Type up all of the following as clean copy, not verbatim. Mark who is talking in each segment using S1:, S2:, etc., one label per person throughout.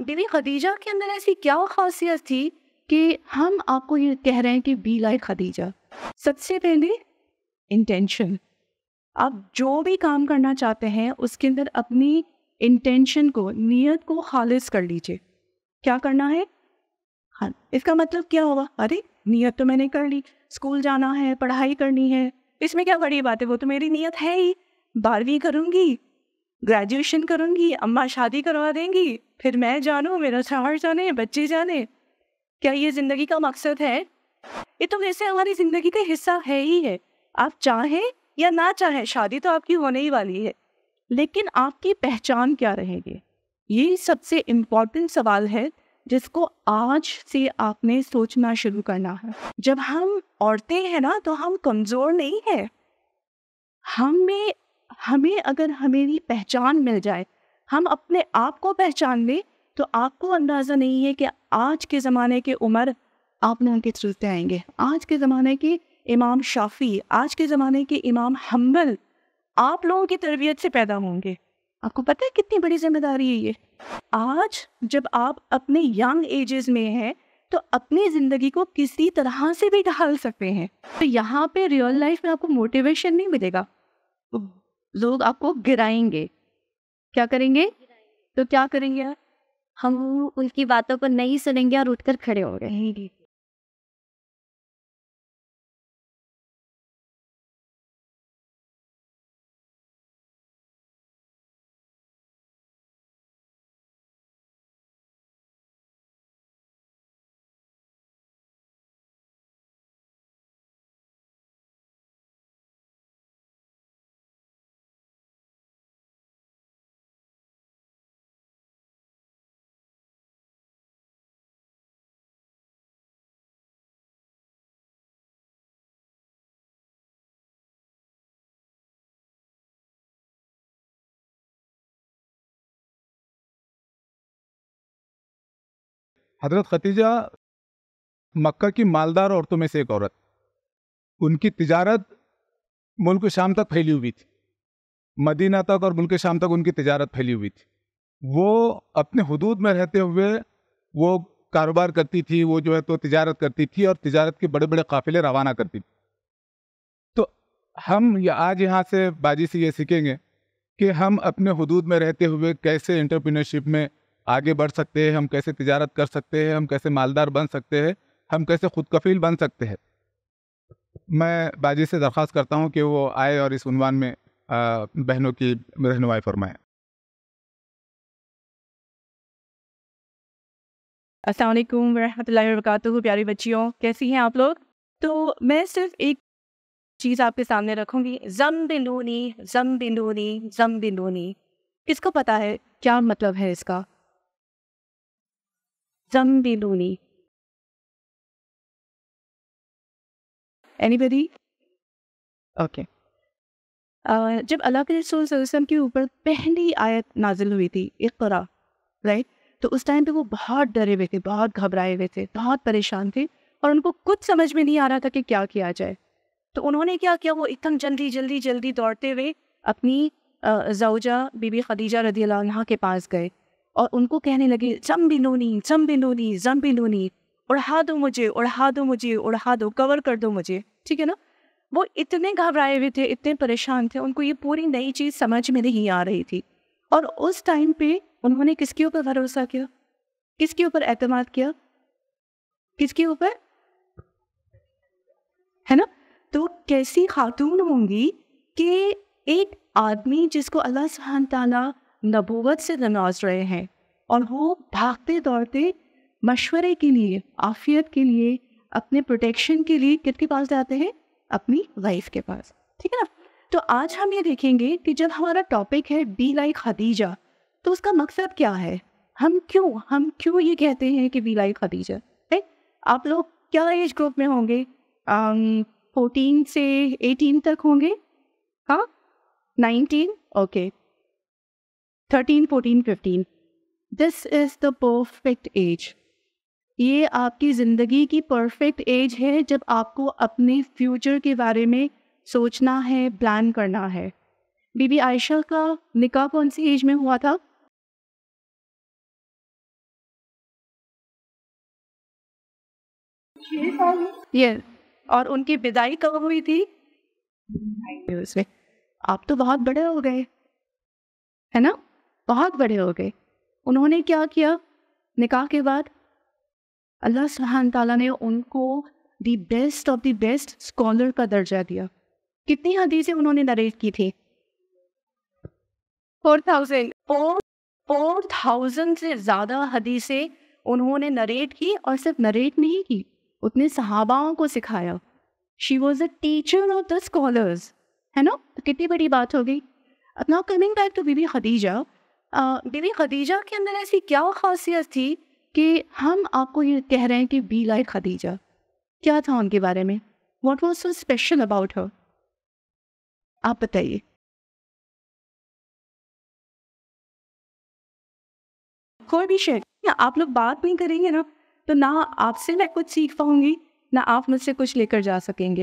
S1: बीवी खदीजा के अंदर ऐसी क्या खासियत थी कि हम आपको ये कह रहे हैं कि बी लाइक खदीजा? सबसे पहले इंटेंशन। आप जो भी काम करना चाहते हैं उसके अंदर अपनी इंटेंशन को, नियत को खालिस कर लीजिए। क्या करना है? हाँ, इसका मतलब क्या होगा? अरे नियत तो मैंने कर ली, स्कूल जाना है, पढ़ाई करनी है, इसमें क्या बड़ी बात है, वो तो मेरी नियत है ही। 12वीं करूँगी, ग्रेजुएशन करूँगी, अम्मा शादी करवा देंगी, फिर मैं जानूँ, मेरा शौहर जाने, बच्चे जाने। क्या ये ज़िंदगी का मकसद है? ये तो वैसे हमारी ज़िंदगी का हिस्सा है ही है। आप चाहें या ना चाहें, शादी तो आपकी होने ही वाली है, लेकिन आपकी पहचान क्या रहेगी? ये सबसे इम्पोर्टेंट सवाल है जिसको आज से आपने सोचना शुरू करना है। जब हम औरतें हैं ना, तो हम कमज़ोर नहीं हैं। हमें अगर हमारी पहचान मिल जाए, हम अपने आप को पहचान लें, तो आपको अंदाज़ा नहीं है कि आज के ज़माने के उमर आपने उनके थ्रू से आएंगे। आज के ज़माने के इमाम शाफ़ी, आज के ज़माने के इमाम हम्बल आप लोगों की तरबियत से पैदा होंगे। आपको पता है कितनी बड़ी जिम्मेदारी है ये? आज जब आप अपने यंग एजेस में हैं, तो अपनी ज़िंदगी को किसी तरह से भी ढाल सकते हैं। तो यहाँ पे रियल लाइफ में आपको मोटिवेशन नहीं मिलेगा, तो लोग आपको गिराएंगे। क्या करेंगे? तो क्या करेंगे आप?
S2: हम उनकी बातों को नहीं सुनेंगे और उठकर खड़े हो गए।
S3: हज़रत खतीजा मक्का की मालदार औरतों में से एक औरत। उनकी तिजारत मुल्क शाम तक फैली हुई थी। मदीना तक और मुल्क शाम तक उनकी तिजारत फैली हुई थी। वो अपने हुदूद में रहते हुए वो कारोबार करती थी, वो जो है तो तिजारत करती थी और तिजारत के बड़े बड़े काफिले रवाना करती थी। तो हम आज यहाँ से बाजी से ये सीखेंगे कि हम अपने हुदूद में रहते हुए कैसे एंटरप्रेन्योरशिप में आगे बढ़ सकते हैं, हम कैसे तिजारत कर सकते हैं, हम कैसे मालदार बन सकते हैं, हम कैसे खुद कफील बन सकते हैं। मैं बाजी से दरख्वास्त करता हूँ कि वो आए और इस उन्वान में बहनों की रहनुमाई फरमाएं।
S1: अस्सलाम वालेकुम रहमतुल्लाहि व बरकातुहू। प्यारी बच्चियों, कैसी हैं आप लोग? तो मैं सिर्फ एक चीज़ आपके सामने रखूंगी, ज़म्बिलूनी ज़म्बिलूनी ज़म्बिलूनी। किसको पता है क्या मतलब है इसका? ज़म्बिलूनी, एनीबॉडी? ओके। जब अल्लाह के रसूल सल्लल्लाहु अलैहि वसल्लम के ऊपर पहली आयत नाजिल हुई थी, इक़रा, राइट, तो उस टाइम पे वो बहुत डरे हुए थे, बहुत घबराए हुए थे, बहुत परेशान थे और उनको कुछ समझ में नहीं आ रहा था कि क्या किया जाए। तो उन्होंने क्या किया, वो एकदम जल्दी जल्दी जल्दी दौड़ते हुए अपनी ज़ौजा बीबी खदीजा रज़ियल्लाहु अन्हा के पास गए और उनको कहने लगे, ज़म्बिलूनी ज़म्बिलूनी ज़म्बिलूनी, उड़ा दो मुझे, उड़ा दो मुझे, उड़ा दो, कवर कर दो मुझे। ठीक है ना? वो इतने घबराए हुए थे, इतने परेशान थे, उनको ये पूरी नई चीज़ समझ में नहीं आ रही थी। और उस टाइम पे उन्होंने किसके ऊपर भरोसा किया? किसके ऊपर एतमाद किया? किसके ऊपर? है ना? तो कैसी खातून होंगी कि एक आदमी जिसको अल्लाह सुब्हान ताला नबूवत से नवाज रहे हैं और वो भागते दौड़ते मशवरे के लिए, आफियत के लिए, अपने प्रोटेक्शन के लिए किसके पास जाते हैं? अपनी वाइफ के पास। ठीक है ना? तो आज हम ये देखेंगे कि जब हमारा टॉपिक है बी लाइक खदीजा, तो उसका मकसद क्या है? हम क्यों ये कहते हैं कि बी लाइक खदीजा? राइट? आप लोग क्या एज ग्रुप में होंगे? 14 से 18 तक होंगे? हाँ, 19, okay, 13, 14, 15। This is the perfect age. ये आपकी ज़िंदगी की परफेक्ट एज है जब आपको अपने फ्यूचर के बारे में सोचना है, प्लान करना है। बीबी आयशा का निकाह कौन सी एज में हुआ था? ये और उनकी विदाई कब हुई थी? उसमें आप तो बहुत बड़े हो गए, है ना, बहुत बड़े हो गए। उन्होंने क्या किया निकाह के बाद? अल्लाह सुब्हान ताला ने उनको the best of the best scholar का दर्जा दिया। कितनी हदीसें उन्होंने नरेट की थी? 4,000 से ज़्यादा हदीसें उन्होंने नरेट की, और सिर्फ नरेट नहीं की, उतने सहाबाओं को सिखाया। She was a teacher of the scholars, है ना, तो कितनी बड़ी बात हो गई। अब now coming back to Bibi Khadija, Bibi Khadija के अंदर ऐसी क्या खासियत थी कि हम आपको ये कह रहे हैं कि बी लाइक खदीजा? क्या था उनके बारे में? What was so special about her? आप बताइए। कोई भी शेयर, आप लोग बात नहीं करेंगे ना, तो ना आपसे मैं कुछ सीख पाऊंगी, ना आप मुझसे कुछ लेकर जा सकेंगे।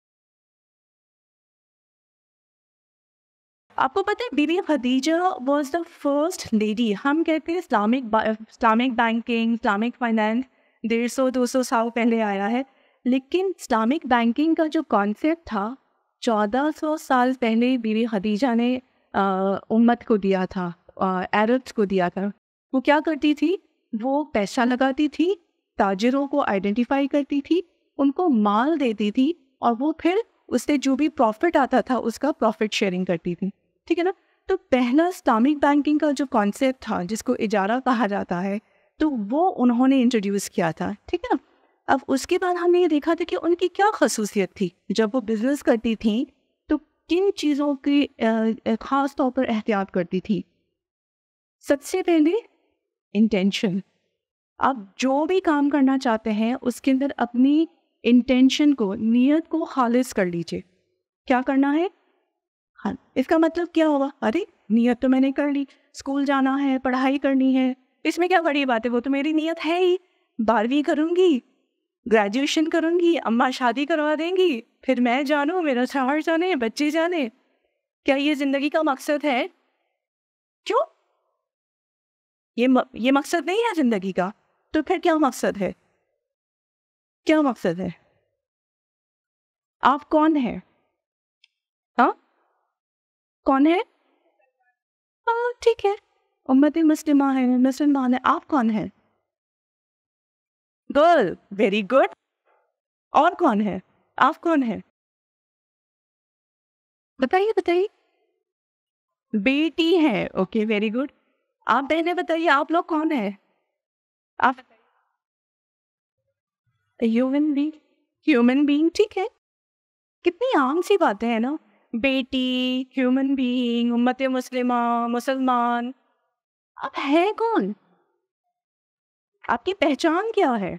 S1: आपको पता है Bibi Khadija was the first lady. हम कहते हैं इस्लामिक बैंकिंग, इस्लामिक फाइनेंस 150-200 साल पहले आया है, लेकिन इस्लामिक बैंकिंग का जो कॉन्सेप्ट था 1400 साल पहले बीबी खदीजा ने उम्मत को दिया था, अरब्स को दिया था। वो क्या करती थी? वो पैसा लगाती थी, ताजिरों को आइडेंटिफाई करती थी, उनको माल देती थी, और वो फिर उससे जो भी प्रॉफिट आता था उसका प्रॉफिट शेयरिंग करती थी, ठीक है ना। तो पहला इस्लामिक बैंकिंग का जो कॉन्सेप्ट था, जिसको इजारा कहा जाता है, तो वो उन्होंने इंट्रोड्यूस किया था, ठीक है ना। अब उसके बाद हमने ये देखा था कि उनकी क्या खसूसियत थी। जब वो बिजनेस करती थी तो किन चीज़ों की ख़ास तौर पर एहतियात करती थी? सबसे पहले इंटेंशन। आप जो भी काम करना चाहते हैं उसके अंदर अपनी इंटेंशन को, नियत को खालिस कर लीजिए। क्या करना है? हाँ, इसका मतलब क्या होगा? अरे नियत तो मैंने कर ली, स्कूल जाना है, पढ़ाई करनी है, इसमें क्या बड़ी बात है, वो तो मेरी नियत है ही। 12वीं करूँगी, ग्रेजुएशन करूँगी, अम्मा शादी करवा देंगी, फिर मैं जानूँ, मेरा शौहर जाने, बच्चे जाने। क्या ये ज़िंदगी का मकसद है? क्यों? ये मकसद नहीं है ज़िंदगी का, तो फिर क्या मकसद है? क्या मकसद है? आप कौन हैं? हाँ, कौन है? हाँ ठीक है, उम्मत मुस्लिमा है, मुसलमान है। आप कौन है? Girl, very good. और कौन है? आप कौन है? बताइए बताइए। बेटी है, ओके वेरी गुड। आप बहने बताइए, आप लोग कौन है? आप ह्यूमन बीइंग, ठीक है। कितनी आम सी बातें हैं ना, बेटी, ह्यूमन बीइंग, उम्मत मुस्लिमा, मुसलमान। आप हैं कौन? आपकी पहचान क्या है?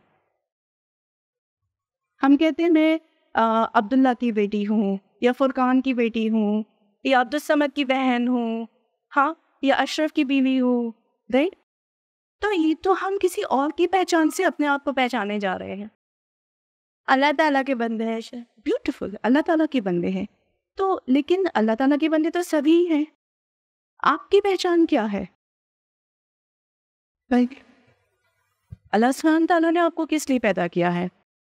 S1: हम कहते हैं मैं अब्दुल्ला की बेटी हूँ, या फुरकान की बेटी हूँ, या अब्दुल समद की बहन हूँ, हाँ, या अशरफ की बीवी हूँ, राइट। तो ये तो हम किसी और की पहचान से अपने आप को पहचाने जा रहे हैं। अल्लाह ताला के बंदे हैं, ब्यूटीफुल, अल्लाह ताला के बंदे हैं। तो लेकिन अल्लाह ताला के बंदे तो सभी हैं। आपकी पहचान क्या है? राइट। अल्लाह सुब्हान ताला ने आपको किस लिए पैदा किया है?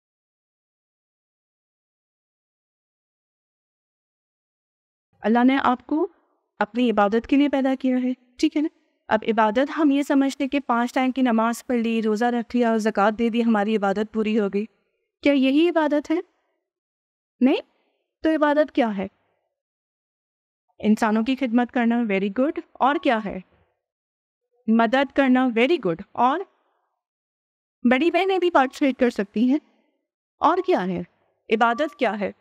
S1: अल्लाह ने आपको अपनी इबादत के लिए पैदा किया है, ठीक है ना। अब इबादत हम ये समझते कि 5 टाइम की नमाज पढ़ ली, रोज़ा रख लिया और ज़कात दे दी, हमारी इबादत पूरी हो गई। क्या यही इबादत है? नहीं। तो इबादत क्या है? इंसानों की खिदमत करना, वेरी गुड। और क्या है? मदद करना, वेरी गुड। और बड़ी बहनें भी पार्टिसिपेट कर सकती हैं। और क्या है? इबादत क्या है?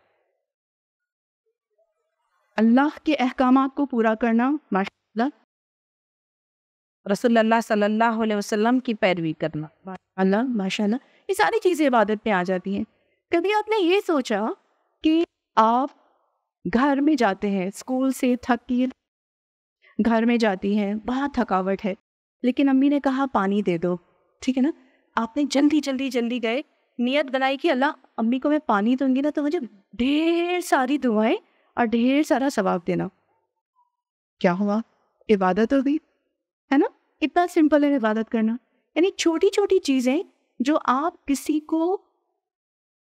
S1: अल्लाह के अहकामात को पूरा करना, माशाअल्लाह। रसूलुल्लाह सल्लल्लाहु अलैहि वसल्लम की पैरवी करना, माशाअल्लाह माशाअल्लाह। ये सारी चीज़ें इबादत में आ जाती हैं। कभी आपने ये सोचा कि आप घर में जाते हैं, स्कूल से थक के घर में जाती हैं, बहुत थकावट है, लेकिन अम्मी ने कहा पानी दे दो, ठीक है ना। आपने जल्दी गए, नियत बनाई कि अल्लाह अम्मी को मैं पानी दूंगी ना तो मुझे ढेर सारी दुआएं और ढेर सारा सवाब देना। क्या हुआ? इबादत हो गई, है ना। इतना सिंपल है इबादत करना। यानी छोटी छोटी चीज़ें जो आप किसी को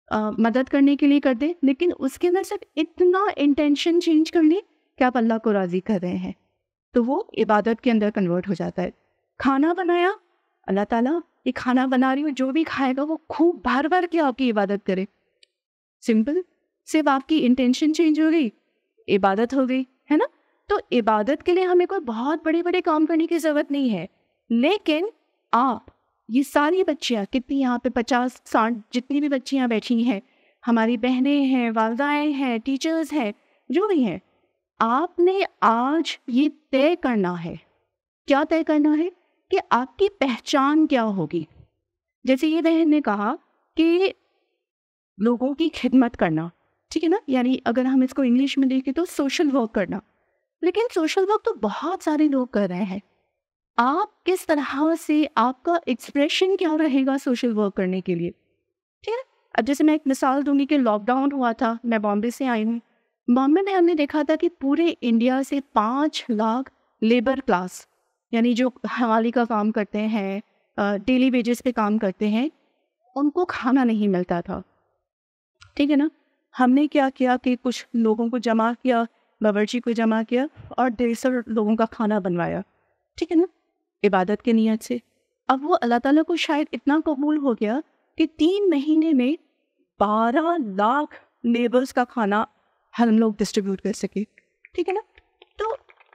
S1: मदद करने के लिए कर दें, लेकिन उसके अंदर सिर्फ इतना इंटेंशन चेंज कर लें कि आप अल्लाह को राज़ी कर रहे हैं, तो वो इबादत के अंदर कन्वर्ट हो जाता है। खाना बनाया, अल्लाह ताला ये खाना बना रही हूँ, जो भी खाएगा वो खूब भर भर के आपकी इबादत करे। सिंपल, सिर्फ आपकी इंटेंशन चेंज हो गई, इबादत हो गई, है ना। तो इबादत के लिए हमें कोई बहुत बड़े बड़े काम करने की ज़रूरत नहीं है। लेकिन आप ये सारी बच्चियाँ, कितनी यहाँ पे 50-60 जितनी भी बच्चियाँ बैठी हैं, हमारी बहनें हैं, वालदाएँ हैं, टीचर्स हैं, जो भी हैं, आपने आज ये तय करना है। क्या तय करना है? कि आपकी पहचान क्या होगी। जैसे ये बहन ने कहा कि लोगों की खिदमत करना, ठीक है ना, यानी अगर हम इसको इंग्लिश में देखें तो सोशल वर्क करना। लेकिन सोशल वर्क तो बहुत सारे लोग कर रहे हैं। आप किस तरह से, आपका एक्सप्रेशन क्या रहेगा सोशल वर्क करने के लिए, ठीक है। अब जैसे मैं एक मिसाल दूंगी कि लॉकडाउन हुआ था, मैं बॉम्बे से आई हूँ। बॉम्बे में हमने देखा था कि पूरे इंडिया से 5 लाख लेबर क्लास, यानी जो हवाली का काम करते हैं, डेली वेजेस पे काम करते हैं, उनको खाना नहीं मिलता था, ठीक है ना। हमने क्या किया कि कुछ लोगों को जमा किया, बावर्ची को जमा किया और 150 लोगों का खाना बनवाया, ठीक है ना, इबादत की नीयत से। अब वो अल्लाह ताला को शायद इतना कबूल हो गया कि 3 महीने में 12 लाख लेबर्स का खाना हम लोग डिस्ट्रीब्यूट कर सके, ठीक है ना। तो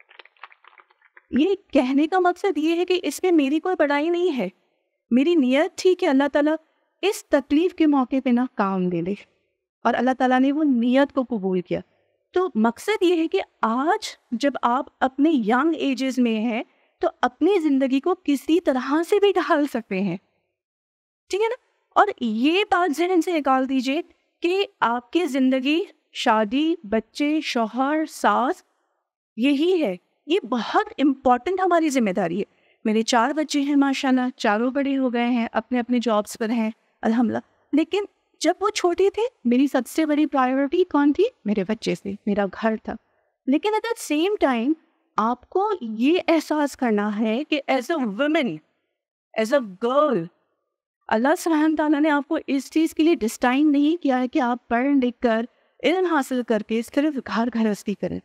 S1: ये कहने का मकसद ये है कि इसमें मेरी कोई बड़ाई नहीं है, मेरी नीयत थी कि अल्लाह ताला इस तकलीफ के मौके पे ना काम दे दे, और अल्लाह ताला ने वो नीयत को कबूल किया। तो मकसद ये है कि आज जब आप अपने यंग एजेस में हैं तो अपनी ज़िंदगी को किसी तरह से भी ढाल सकते हैं, ठीक है ना। और ये बात ज़हन से निकाल दीजिए कि आपकी ज़िंदगी, शादी, बच्चे, शौहर, सास, यही है, ये बहुत इम्पॉर्टेंट हमारी जिम्मेदारी है। मेरे 4 बच्चे हैं माशाल्लाह, चारों बड़े हो गए हैं, अपने अपने जॉब्स पर हैं अल्हम्दुलिल्लाह। लेकिन जब वो छोटे थे, मेरी सबसे बड़ी प्रायोरिटी कौन थी? मेरे बच्चे से, मेरा घर था। लेकिन एट द सेम टाइम आपको ये एहसास करना है कि as a woman, as a girl, Allah सुब्हान ताला ने आपको इस चीज़ के लिए डिस्टाइन नहीं किया है कि आप पढ़ लिख कर, इल्म हासिल करके सिर्फ घर गृहस्थी करें।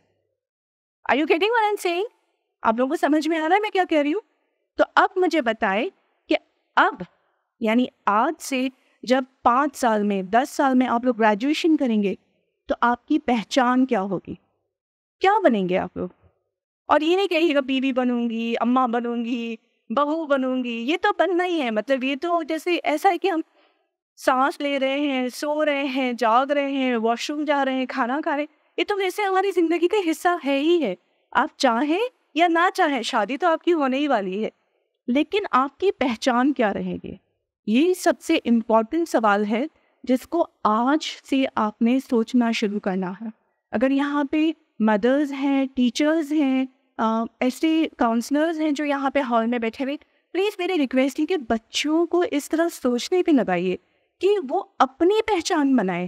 S1: Are you getting what I am saying? आप लोगों को समझ में आ रहा है मैं क्या कह रही हूँ? तो अब मुझे बताएं कि अब, यानी आज से जब 5 साल में, 10 साल में आप लोग ग्रेजुएशन करेंगे तो आपकी पहचान क्या होगी? क्या बनेंगे आप लोग? और ये नहीं कहिएगा बीवी बनूंगी, अम्मा बनूंगी, बहू बनूंगी, ये तो बनना ही है। मतलब ये तो जैसे ऐसा है कि हम सांस ले रहे हैं, सो रहे हैं, जाग रहे हैं, वॉशरूम जा रहे हैं, खाना खा रहे हैं, ये तो वैसे हमारी जिंदगी का हिस्सा है ही है। आप चाहें या ना चाहें, शादी तो आपकी होने ही वाली है, लेकिन आपकी पहचान क्या रहेगी? ये सबसे इम्पॉर्टेंट सवाल है जिसको आज से आपने सोचना शुरू करना है। अगर यहाँ पे मदर्स हैं, टीचर्स हैं, ऐसे काउंसलर्स हैं जो यहाँ पे हॉल में बैठे हुए, प्लीज़ मेरी रिक्वेस्ट है कि बच्चों को इस तरह सोचने पे लगाइए कि वो अपनी पहचान बनाए,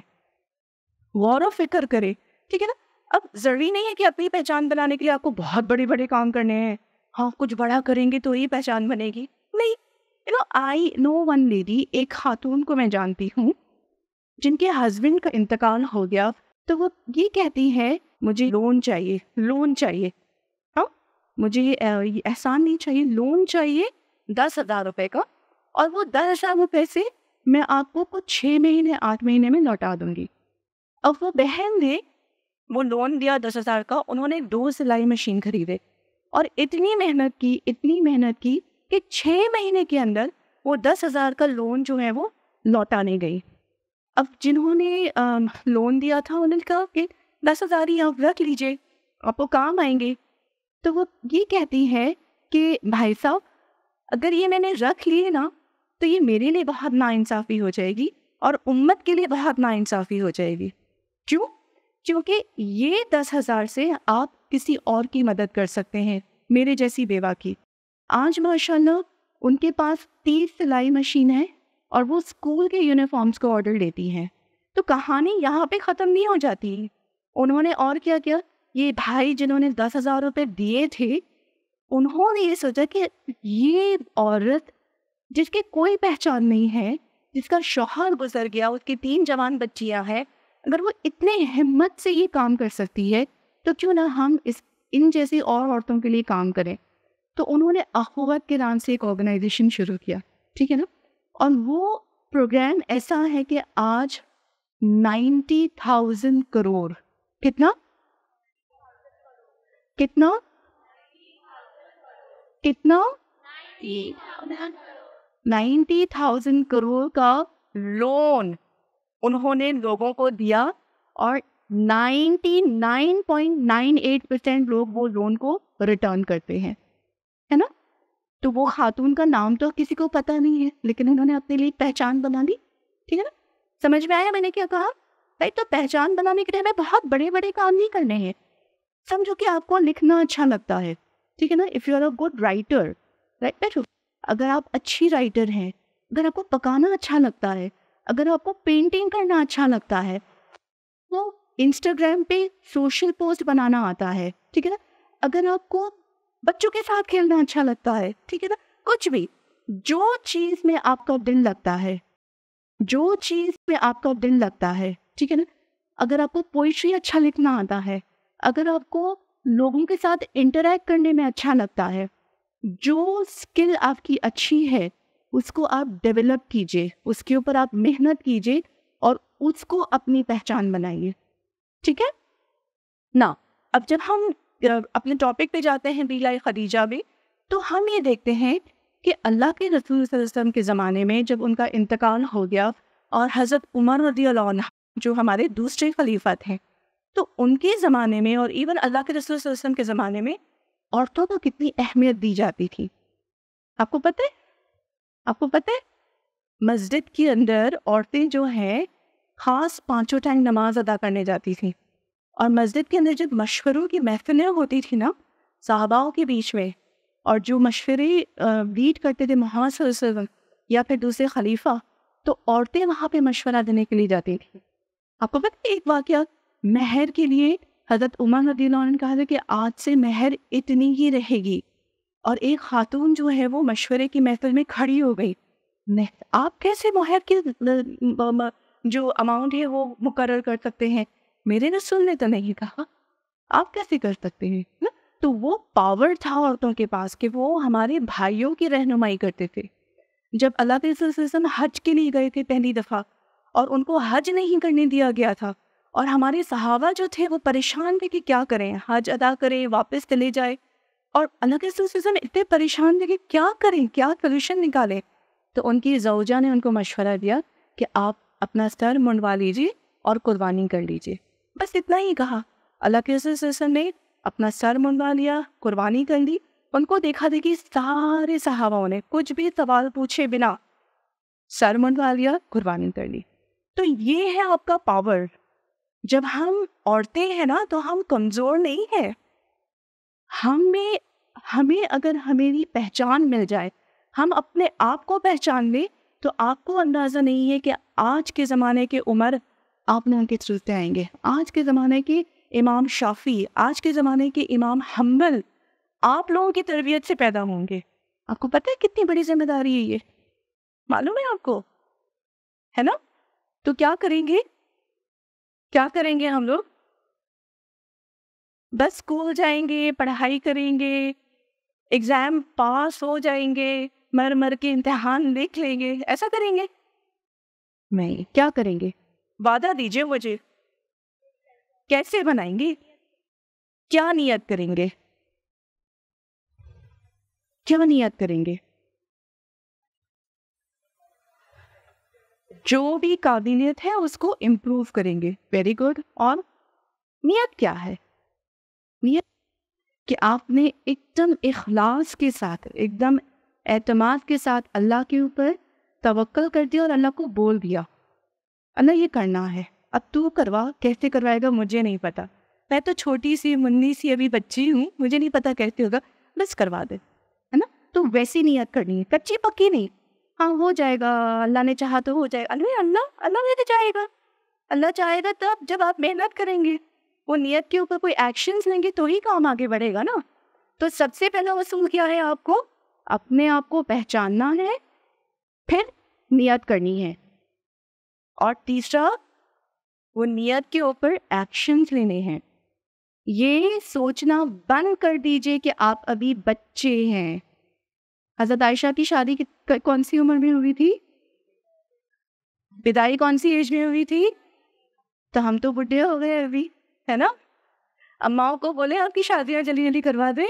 S1: गौर व फिक्र करे, ठीक है ना। अब ज़रूरी नहीं है कि अपनी पहचान बनाने के लिए आपको बहुत बड़े बड़े काम करने हैं। हाँ, कुछ बड़ा करेंगे तो ही पहचान बनेगी, नहीं। You know, I know one lady, एक खातून को मैं जानती हूँ जिनके हस्बैंड का इंतकाल हो गया, तो वो ये कहती है मुझे लोन चाहिए, लोन चाहिए। हाँ, मुझे ये एहसान नहीं चाहिए, लोन चाहिए 10,000 रुपये का, और वो 10,000 रुपये से मैं आपको कुछ 6 महीने 8 महीने में लौटा दूंगी। अब वो बहन ने वो लोन दिया 10,000 का, उन्होंने 2 सिलाई मशीन खरीदे और इतनी मेहनत की, इतनी मेहनत की कि 6 महीने के अंदर वो 10,000 का लोन जो है वो लौटाने गई। अब जिन्होंने लोन दिया था उन्होंने कहा कि 10,000 ही आप रख लीजिए, आपको काम आएंगे। तो वो ये कहती है कि भाई साहब, अगर ये मैंने रख लिए ना तो ये मेरे लिए बहुत नाइंसाफ़ी हो जाएगी और उम्मत के लिए बहुत नाइंसाफ़ी हो जाएगी। क्यों? क्योंकि ये 10,000 से आप किसी और की मदद कर सकते हैं, मेरे जैसी बेवा की। आज माशाल्लाह उनके पास 30 सिलाई मशीन है और वो स्कूल के यूनिफॉर्म्स को ऑर्डर लेती हैं। तो कहानी यहाँ पे ख़त्म नहीं हो जाती। उन्होंने और क्या किया, ये भाई जिन्होंने 10,000 रुपये दिए थे, उन्होंने ये सोचा कि ये औरत जिसकी कोई पहचान नहीं है, जिसका शौहर गुजर गया, उसकी 3 जवान बच्चियां हैं, अगर वो इतने हिम्मत से ये काम कर सकती है तो क्यों ना हम इन जैसी और औरतों के लिए काम करें। तो उन्होंने अखुवत के नाम से एक ऑर्गेनाइजेशन शुरू किया, ठीक है ना। और वो प्रोग्राम ऐसा है कि आज 90,000 करोड़, कितना कितना कितना 90,000 करोड़ का लोन उन्होंने लोगों को दिया और 99.98% लोग वो लोन को रिटर्न करते हैं, है ना। तो वो खातून का नाम तो किसी को पता नहीं है, लेकिन उन्होंने अपने लिए पहचान बना ली, ठीक है ना। समझ में आया मैंने क्या कहा भाई? तो पहचान बनाने के लिए हमें बहुत बड़े बड़े काम नहीं करने हैं। समझो कि आपको लिखना अच्छा लगता है, ठीक है ना। If you are a good writer, right, अगर आप अच्छी राइटर हैं, अगर आपको पकाना अच्छा लगता है, अगर आपको पेंटिंग करना अच्छा लगता है, तो इंस्टाग्राम पे सोशल पोस्ट बनाना आता है, ठीक है ना। अगर आपको बच्चों के साथ खेलना अच्छा लगता है, ठीक है ना, कुछ भी, जो चीज़ में आपका दिल लगता है, जो चीज़ में आपका दिल लगता है, ठीक है ना। अगर आपको पोइट्री अच्छा लिखना आता है, अगर आपको लोगों के साथ इंटरैक्ट करने में अच्छा लगता है, जो स्किल आपकी अच्छी है उसको आप डेवलप कीजिए, उसके ऊपर आप मेहनत कीजिए और उसको अपनी पहचान बनाइए, ठीक है ना। अब जब हम अपने टॉपिक पे जाते हैं बी लाइक खदीजा में, तो हम ये देखते हैं कि अल्लाह के रसूल सल्लल्लाहु अलैहि वसल्लम के ज़माने में जब उनका इंतकाल हो गया और हज़रत उमर रज़ियल्लाहु अन्हु जो हमारे दूसरे खलीफा थे, तो उनके ज़माने में और इवन अल्लाह के रसूल सल्लल्लाहु अलैहि वसल्लम के ज़माने में औरतों को कितनी अहमियत दी जाती थी। आपको पता है? आपको पता है मस्जिद के अंदर औरतें जो हैं ख़ास 5 टाइम नमाज अदा करने जाती थी। और मस्जिद के अंदर जब मशवरों की महफिलें होती थी ना साहबाओं के बीच में, और जो मशवरे लीड करते थे मोहम्मद सल्लल्लाहु अलैहि वसल्लम या फिर दूसरे खलीफा, तो औरतें वहाँ पे मशवरा देने के लिए जाती थी। आपको पता है एक वाक़या, महर के लिए हज़रत उमर रज़ियल्लाहु अन्हु ने कहा था कि आज से महर इतनी ही रहेगी, और एक खातून जो है वो मशवरे की महफिल में खड़ी हो गई, आप कैसे महर की जो अमाउंट है वो मुकर्रर कर सकते हैं? मेरे रसूल ने तो नहीं कहा, आप कैसे कर सकते हैं ना। तो वो पावर था औरतों के पास कि वो हमारे भाइयों की रहनुमाई करते थे। जब अल्लाह के रसूल सल्लल्लाहु अलैहि वसल्लम हज के लिए गए थे पहली दफ़ा, और उनको हज नहीं करने दिया गया था, और हमारे सहाबा जो थे वो परेशान थे कि क्या करें, हज अदा करें वापस चले जाए, और अल्लाह के रसूल सल्लल्लाहु अलैहि वसल्लम इतने परेशान थे कि क्या करें, क्या सोल्यूशन निकालें। तो उनकी ज़ौजा ने उनको मशवरा दिया कि आप अपना सर मुंडवा लीजिए और कुर्बानी कर लीजिए। बस इतना ही कहा। अल्लाह के रसूल सल्लल्लाहु अलैहि वसल्लम ने अपना सर मुंडवा लिया, कुर्बानी कर ली। उनको देखा देखी सारे सहाबाओं ने कुछ भी सवाल पूछे बिना सर मुंडवा लिया, कुर्बानी कर ली। तो ये है आपका पावर। जब हम औरतें हैं ना तो हम कमज़ोर नहीं हैं। हमें अगर हमेरी पहचान मिल जाए, हम अपने आप को पहचान लें, तो आपको अंदाज़ा नहीं है कि आज के ज़माने के उमर आप लोगों के थ्रू से आएंगे, आज के ज़माने के इमाम शाफ़ी, आज के ज़माने के इमाम हम्बल आप लोगों की तरबियत से पैदा होंगे। आपको पता है कितनी बड़ी जिम्मेदारी है ये? मालूम है आपको? है ना। तो क्या करेंगे हम लोग? बस स्कूल जाएंगे, पढ़ाई करेंगे, एग्ज़ाम पास हो जाएंगे, मर मर के इम्तिहान लिख लेंगे, ऐसा करेंगे? नहीं। क्या करेंगे? वादा दीजिए मुझे, कैसे बनाएंगे? क्या नियत करेंगे? क्या नियत करेंगे? जो भी काबिलियत है उसको इम्प्रूव करेंगे। Very good. और नियत क्या है? नियत कि आपने एकदम इखलास के साथ, एकदम एतमाद के साथ अल्लाह के ऊपर तवक्कल कर दिया और अल्लाह को बोल दिया, अल्लाह ये करना है, अब तू करवा। कैसे करवाएगा मुझे नहीं पता, मैं तो छोटी सी मुन्नी सी अभी बच्ची हूँ, मुझे नहीं पता कैसे होगा, बस करवा दे, है ना। तो वैसी नियत करनी है, कच्ची पक्की नहीं। हाँ हो जाएगा, अल्लाह ने चाहा तो हो जाएगा। अल्लाह ने तो चाहेगा, अल्लाह चाहेगा तब जब आप मेहनत करेंगे, वो नियत के ऊपर कोई एक्शंस लेंगे तो ही काम आगे बढ़ेगा ना। तो सबसे पहला उसूल क्या है? आपको अपने आप को पहचानना है, फिर नियत करनी है। और तीसरा, वो नियत के ऊपर एक्शंस लेने हैं। ये सोचना बंद कर दीजिए कि आप अभी बच्चे हैं। हज़रत आयशा की शादी कौन सी उम्र में हुई थी? विदाई कौन सी एज में हुई थी? तो हम तो बुढ़े हो गए अभी, है ना? अम्माओं को बोले आपकी शादियां जल्दी जल्दी करवा दें।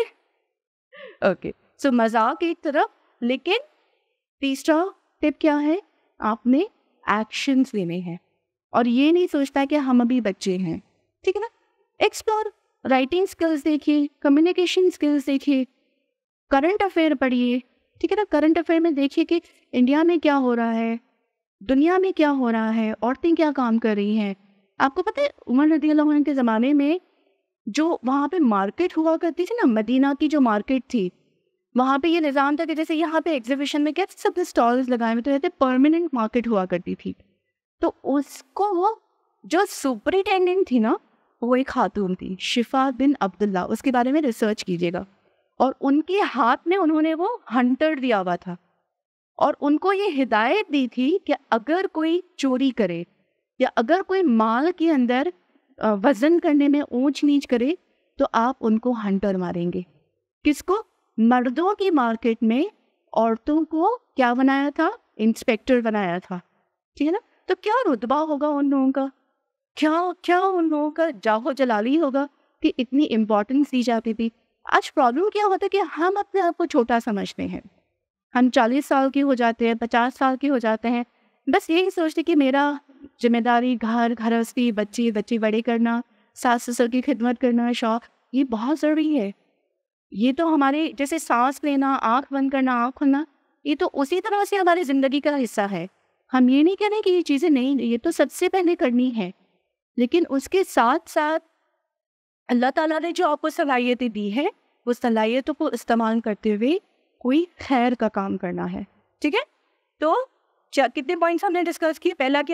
S1: ओके, सो मजाक एक तरफ, लेकिन तीसरा टिप क्या है? आपने एक्शंस लेने हैं और ये नहीं सोचता कि हम अभी बच्चे हैं, ठीक है ना? एक्सप्लोर, राइटिंग स्किल्स देखिए, कम्युनिकेशन स्किल्स देखिए, करंट अफेयर पढ़िए, ठीक है ना? करंट अफेयर में देखिए कि इंडिया में क्या हो रहा है, दुनिया में क्या हो रहा है, औरतें क्या काम कर रही हैं। आपको पता है उमर रज़ियल्लाहु अन्हु के ज़माने में जो वहाँ पे मार्केट हुआ करती थी ना, मदीना की जो मार्केट थी, वहाँ पे ये निज़ाम था कि जैसे यहाँ पे एग्जीबिशन में क्या सब स्टॉल्स लगाए हुए, तो रहते परमानेंट मार्केट हुआ करती थी। तो उसको जो सुपरिटेंडेंट थी ना, वो एक खातून थी, शिफा बिन अब्दुल्ला, उसके बारे में रिसर्च कीजिएगा। और उनके हाथ में उन्होंने वो हंटर दिया हुआ था और उनको ये हिदायत दी थी कि अगर कोई चोरी करे या अगर कोई माल के अंदर वजन करने में ऊंच नीच करे तो आप उनको हंटर मारेंगे। किसको? मर्दों की मार्केट में औरतों को क्या बनाया था? इंस्पेक्टर बनाया था, ठीक है ना? तो क्या रुतबा होगा उन लोगों का, क्या उन लोगों का जाहो जलाली होगा कि इतनी इम्पोर्टेंस दी जाती थी। आज प्रॉब्लम क्या होता है कि हम अपने आप को छोटा समझते हैं। हम 40 साल के हो जाते हैं, 50 साल के हो जाते हैं, बस यही सोचते कि मेरा जिम्मेदारी घर गृहस्थी, बच्चे बड़े करना, सास ससुर की खिदमत करना, शौक, ये बहुत ज़रूरी है। ये तो हमारे जैसे सांस लेना, आँख बंद करना, आँख खुलना, ये तो उसी तरह से हमारी ज़िंदगी का हिस्सा है। हम ये नहीं कह रहे कि ये चीज़ें नहीं, ये तो सबसे पहले करनी है, लेकिन उसके साथ साथ अल्लाह ताला ने जो आपको सलाहियतें दी है, उस सलाहियतों को इस्तेमाल करते हुए कोई खैर का काम करना है, ठीक है? तो कितने पॉइंट्स हमने डिस्कस किए? पहला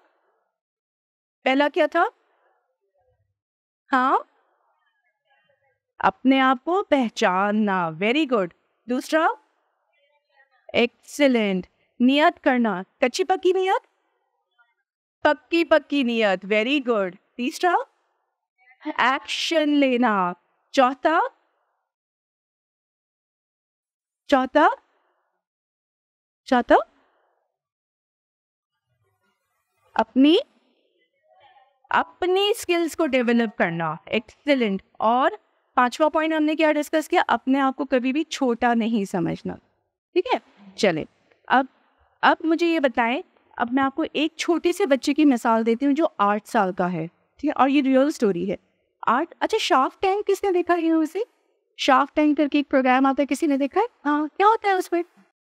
S1: क्या था? हाँ, अपने आप को पहचानना, वेरी गुड। दूसरा, एक्सीलेंट, नियत करना, कच्ची पक्की नियत, पक्की नियत, वेरी गुड। तीसरा, एक्शन लेना। चौथा अपनी स्किल्स को डेवलप करना, एक्सीलेंट। और पांचवा पॉइंट हमने क्या डिस्कस किया? अपने आप को कभी भी छोटा नहीं समझना, ठीक है? चले, अब मुझे ये बताएं, अब मैं आपको एक छोटे से बच्चे की मिसाल देती हूँ जो 8 साल का है, ठीक है? और ये रियल स्टोरी है। अच्छा, शार्क टैंक किसने देखा है? उसे शार्क टैंक करके एक प्रोग्राम आता है, किसी ने देखा है? हाँ, क्या होता है उसमें?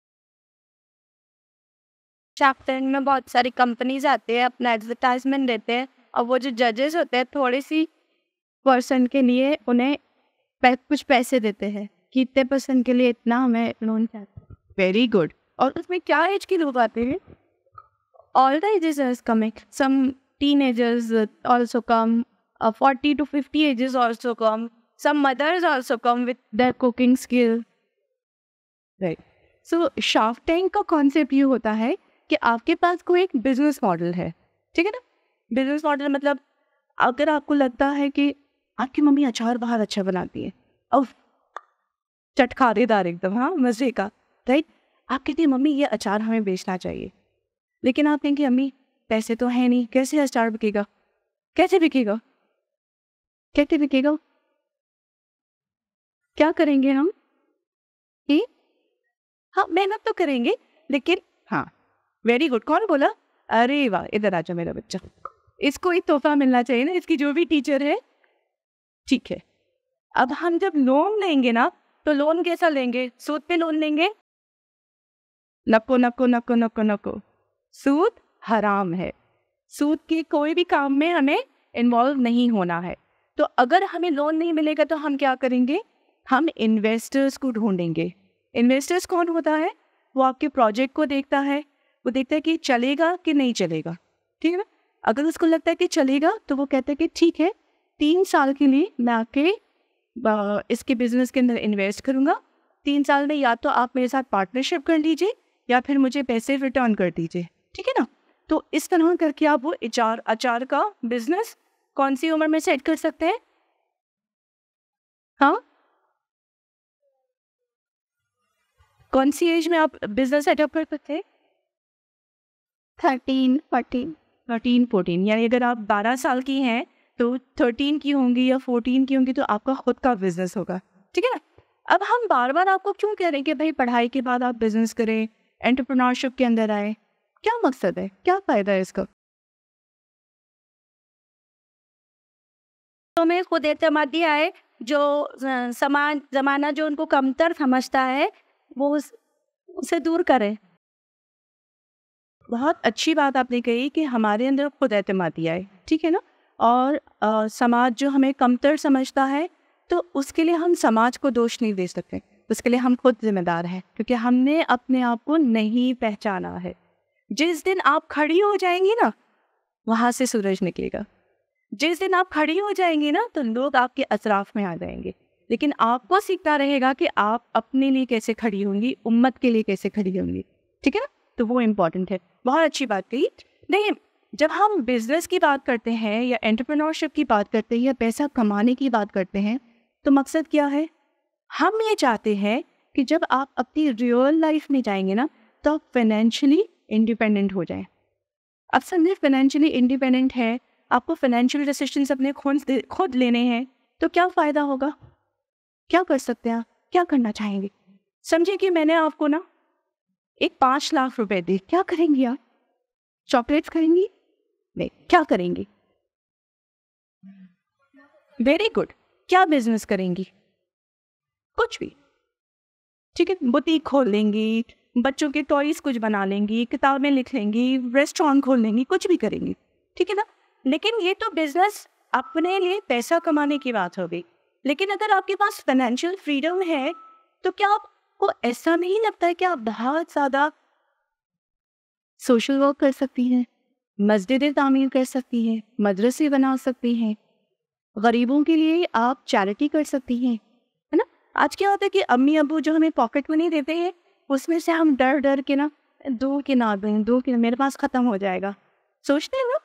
S2: शार्क टैंक में बहुत सारी कंपनीज आती है, अपना एडवर्टाइजमेंट देते हैं, और वो जो जजेस होते हैं थोड़ी सी पर्सन के लिए उन्हें कुछ पैसे देते हैं कि इतने पर्सन के लिए इतना हमें लोन चाहते हैं।
S1: Very good. और उसमें क्या एज के लोग आते हैं?
S2: All the ages is coming.
S1: Some teenagers also come, 40 to 50 ages also come. Some mothers also come with their cooking skill. Right. So shark tank का कॉन्सेप्ट ये होता है कि आपके पास कोई एक बिजनेस मॉडल है, ठीक है ना? बिजनेस मॉडल मतलब अगर आपको लगता है कि आपकी मम्मी अचार बहुत अच्छा बनाती है और चटखारेदार एकदम, हाँ, मज़े का, राइट? आप कहती हैं मम्मी ये अचार हमें बेचना चाहिए, लेकिन आप कहेंगे अम्मी पैसे तो है नहीं, कैसे अचार बिकेगा? कैसे बिकेगा? क्या करेंगे हम? हाँ, मेहनत तो करेंगे, लेकिन हाँ, वेरी गुड। कौन बोला? अरे वाह, इधर आ जाओ मेरा बच्चा, इसको एक तोहफा मिलना चाहिए ना, इसकी जो भी टीचर है, ठीक है? अब हम जब लोन लेंगे ना, तो लोन कैसा लेंगे? सूद पे लोन लेंगे? नको। सूद हराम है। सूद के कोई भी काम में हमें इन्वॉल्व नहीं होना है। तो अगर हमें लोन नहीं मिलेगा तो हम क्या करेंगे? हम इन्वेस्टर्स को ढूंढेंगे। इन्वेस्टर्स कौन होता है? वो आपके प्रोजेक्ट को देखता है, वो देखता है कि चलेगा कि नहीं चलेगा, ठीक है ना? अगर उसको लगता है कि चलेगा तो वो कहता है कि ठीक है, 3 साल के लिए मैं आपके इसके बिजनेस के अंदर इन्वेस्ट करूँगा। 3 साल में या तो आप मेरे साथ पार्टनरशिप कर लीजिए या फिर मुझे पैसे रिटर्न कर दीजिए, ठीक है ना? तो इस तरह करके आप वो अचार का बिजनेस कौन सी उम्र में सेट कर सकते हैं? हाँ, कौन सी एज में आप बिजनेस सेटअप कर सकते हैं?
S2: 13, 14।
S1: 13-14, यानी अगर आप 12 साल की हैं तो 13 की होंगी या 14 की होंगी तो आपका खुद का बिजनेस होगा, ठीक है ना? अब हम बार बार आपको क्यों कह रहे हैं कि भाई पढ़ाई के बाद आप बिजनेस करें, एंटरप्रेन्योरशिप के अंदर आए? क्या मकसद है, क्या फ़ायदा है इसका?
S2: तो में खुद एतमादी आए, जो समाज ज़माना जो उनको कमतर समझता है वो उसे दूर करे।
S1: बहुत अच्छी बात आपने कही कि हमारे अंदर खुद एतमादी आए, ठीक है ना? और समाज जो हमें कमतर समझता है तो उसके लिए हम समाज को दोष नहीं दे सकते, उसके लिए हम खुद जिम्मेदार हैं, क्योंकि हमने अपने आप को नहीं पहचाना है। जिस दिन आप खड़ी हो जाएंगी ना, वहाँ से सूरज निकलेगा। जिस दिन आप खड़ी हो जाएंगी ना, तो लोग आपके अतराफ में आ जाएंगे, लेकिन आपको सीखना रहेगा कि आप अपने लिए कैसे खड़ी होंगी, उम्मत के लिए कैसे खड़ी होंगी, ठीक है ना? तो वो इम्पॉर्टेंट है। बहुत अच्छी बात कही। नहीं, जब हम बिजनेस की बात करते हैं या एंटरप्रेन्योरशिप की बात करते हैं या पैसा कमाने की बात करते हैं, तो मकसद क्या है? हम ये चाहते हैं कि जब आप अपनी रियल लाइफ में जाएंगे ना, तो आप फाइनेंशियली इंडिपेंडेंट हो जाएं। अब समझे, फाइनेंशियली इंडिपेंडेंट है, आपको फाइनेंशियल डिसीजंस अपने खुद लेने हैं, तो क्या फ़ायदा होगा? क्या कर सकते हैं आप? क्या करना चाहेंगे? समझे कि मैंने आपको ना एक 5 लाख रुपए दे, क्या करेंगी आप? चॉकलेट्स खरीदेंगी? नहीं, क्या करेंगी? वेरी गुड, क्या बिजनेस करेंगी? कुछ भी, ठीक है। बुटीक खोल लेंगी, बच्चों के टॉयज कुछ बना लेंगी, किताबें लिख लेंगी, रेस्टोरेंट खोल लेंगी, कुछ भी करेंगी, ठीक है ना? लेकिन ये तो बिजनेस अपने लिए पैसा कमाने की बात हो गई। लेकिन अगर आपके पास फाइनेंशियल फ्रीडम है, तो क्या आपको ऐसा नहीं लगता है कि आप बहुत ज़्यादा सोशल वर्क कर सकती हैं, मस्जिदें तामीर कर सकती हैं, मदरसे बना सकती हैं, गरीबों के लिए आप चैरिटी कर सकती हैं, है ना? आज क्या होता है कि अम्मी अब्बू जो हमें पॉकेट मनी देते हैं, उसमें से हम डर डर के ना, दो के ना दें, दो के मेरे पास ख़त्म हो जाएगा, सोचते हैं ना?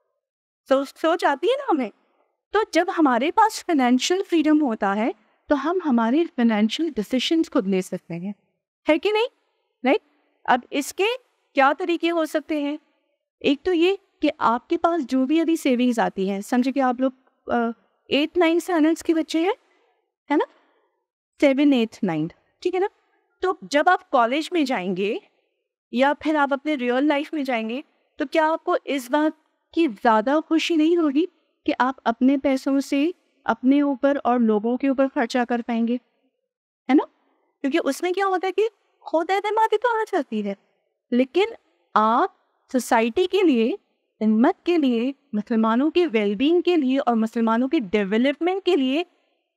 S1: सोच आती है ना हमें। तो जब हमारे पास फाइनेंशियल फ्रीडम होता है, तो हम हमारे फाइनेंशियल डिसीजंस खुद ले सकते हैं, है कि नहीं? राइट? अब इसके क्या तरीके हो सकते हैं? एक तो ये कि आपके पास जो भी अभी सेविंग्स आती हैं, समझे कि आप लोग 8-9 स्टैंडर्ड्स के बच्चे हैं, है ना? 7, 8, 9, ठीक है ना? तो जब आप कॉलेज में जाएंगे या फिर आप अपने रियल लाइफ में जाएंगे, तो क्या आपको इस बात की ज़्यादा खुशी नहीं होगी कि आप अपने पैसों से अपने ऊपर और लोगों के ऊपर खर्चा कर पाएंगे, है ना? क्योंकि उसमें क्या होता है कि खुद एतमादी तो आ जाती है, लेकिन आप सोसाइटी के लिए, उम्मत के लिए, मुसलमानों के वेलबींग के लिए और मुसलमानों के डेवलपमेंट के लिए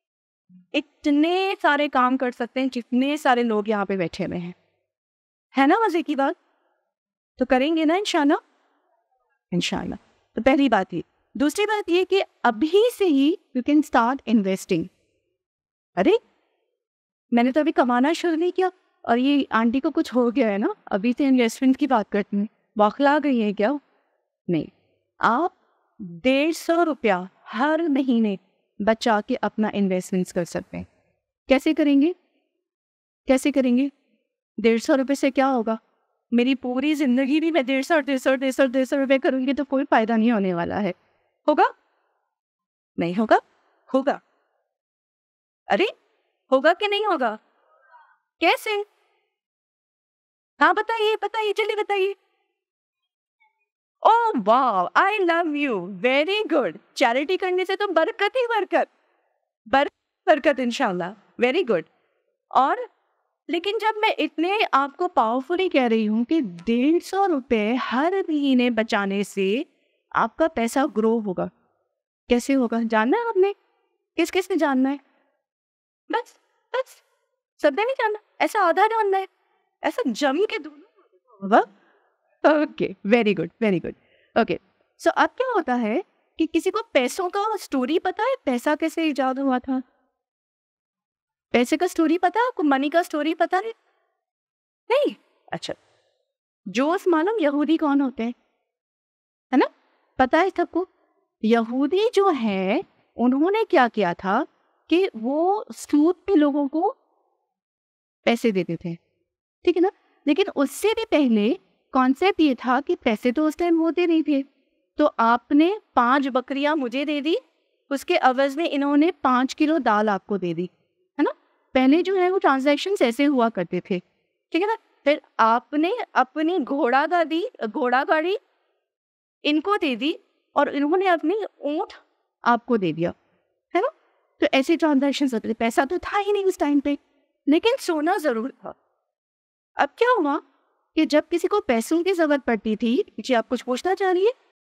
S1: इतने सारे काम कर सकते हैं जितने सारे लोग यहाँ पे बैठे हुए हैं, है ना? मजे की बात तो करेंगे ना इंशाल्लाह। इंशाल्लाह। तो पहली बात ये। दूसरी बात ये कि अभी से ही यू कैन स्टार्ट इन्वेस्टिंग। अरे मैंने तो अभी कमाना शुरू नहीं किया और ये आंटी को कुछ हो गया है ना, अभी से इन्वेस्टमेंट की बात करती हैं, बौखला गई है क्या? नहीं, आप 150 रुपया हर महीने बचा के अपना इन्वेस्टमेंट्स कर सकते हैं। कैसे करेंगे? कैसे करेंगे? 150 रुपये से क्या होगा? मेरी पूरी जिंदगी भी मैं 150 रुपये करूंगी तो कोई फायदा नहीं होने वाला है। होगा? नहीं होगा? होगा। अरे होगा कि नहीं होगा? कैसे? हाँ बताइए, बताइए, जल्दी बताइए। ओह वाह, I love you, very good. Charity करने से तो बरकत ही बरकत, बरकत इंशाल्लाह, वेरी गुड। और लेकिन जब मैं इतने आपको पावरफुली कह रही हूँ कि 150 रुपये हर महीने बचाने से आपका पैसा ग्रो होगा, कैसे होगा जानना है आपने? किस किस ने जानना है? बस बस सबने नहीं जानना, ऐसा आधा जानना है, ऐसा जम के दोनों होगा। Okay, very good, very good. Okay, so अब क्या होता है कि किसी को पैसों का स्टोरी पता है? पैसा कैसे इजाद हुआ था? पैसे का स्टोरी पता है आपको? मनी का स्टोरी पता है? नहीं? अच्छा, जोस मालूम यहूदी कौन होते हैं? पता है सबको? यहूदी जो है उन्होंने क्या किया था कि वो सूद पे लोगों को पैसे देते थे, ठीक है ना। लेकिन उससे भी पहले कॉन्सेप्ट ये था कि पैसे तो उस टाइम होते नहीं थे, तो आपने 5 बकरियां मुझे दे दी, उसके अवज में इन्होंने 5 किलो दाल आपको दे दी, है ना। पहले जो है वो ट्रांजैक्शन ऐसे हुआ करते थे, ठीक है ना। फिर आपने अपनी घोड़ा गाड़ी इनको दे दी और इन्होंने अपनी ऊँट आपको दे दिया, है ना। तो ऐसे ट्रांजैक्शन होते थे। पैसा तो था ही नहीं उस टाइम पे, लेकिन सोना जरूर था। अब क्या हुआ कि जब किसी को पैसों की जरूरत पड़ती थी, जी आप कुछ पूछना चाह रही है?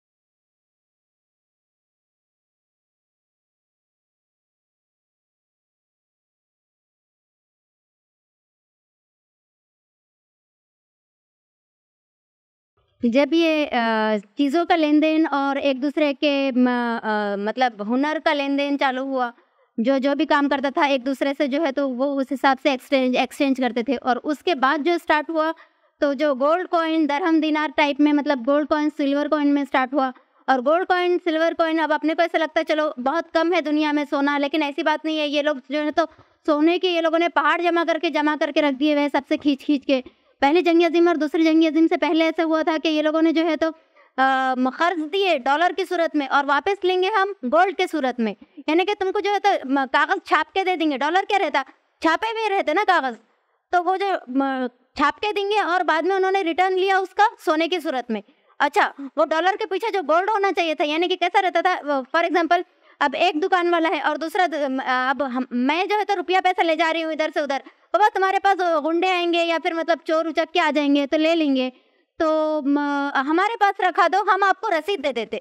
S4: जब ये चीज़ों का लेन-देन और एक दूसरे के मतलब हुनर का लेन-देन चालू हुआ, जो भी काम करता था एक दूसरे से जो है तो वो उस हिसाब से एक्सचेंज करते थे। और उसके बाद जो स्टार्ट हुआ तो जो गोल्ड कॉइन, दरहम, दिनार टाइप में, मतलब गोल्ड कॉइन सिल्वर कॉइन में स्टार्ट हुआ। और गोल्ड कॉइन सिल्वर कॉइन अब अपने को ऐसा लगता है चलो बहुत कम है दुनिया में सोना, लेकिन ऐसी बात नहीं है। ये लोग जो है तो सोने के ये लोगों ने पहाड़ जमा करके रख दिए हुए हैं सबसे खींच के। पहली जंग अज़ीम और दूसरी जंग अज़ीम से पहले ऐसा हुआ था कि ये लोगों ने जो है तो कर्ज दिए डॉलर की सूरत में और वापस लेंगे हम गोल्ड के सूरत में, यानी कि तुमको जो है तो कागज छाप के दे देंगे। डॉलर क्या रहता, छापे हुए रहते ना कागज, तो वो जो छाप के देंगे और बाद में उन्होंने रिटर्न लिया उसका सोने की सूरत में। अच्छा, वो डॉलर के पीछे जो गोल्ड होना चाहिए था, यानी कि कैसा रहता था, फॉर एग्जाम्पल अब एक दुकान वाला है और दूसरा मैं जो है तो रुपया पैसा ले जा रही हूँ इधर से उधर, तो बस तुम्हारे पास गुंडे आएंगे या फिर मतलब चोर उचक के आ जाएंगे तो ले लेंगे, तो हमारे पास रखा दो, हम आपको रसीद दे देते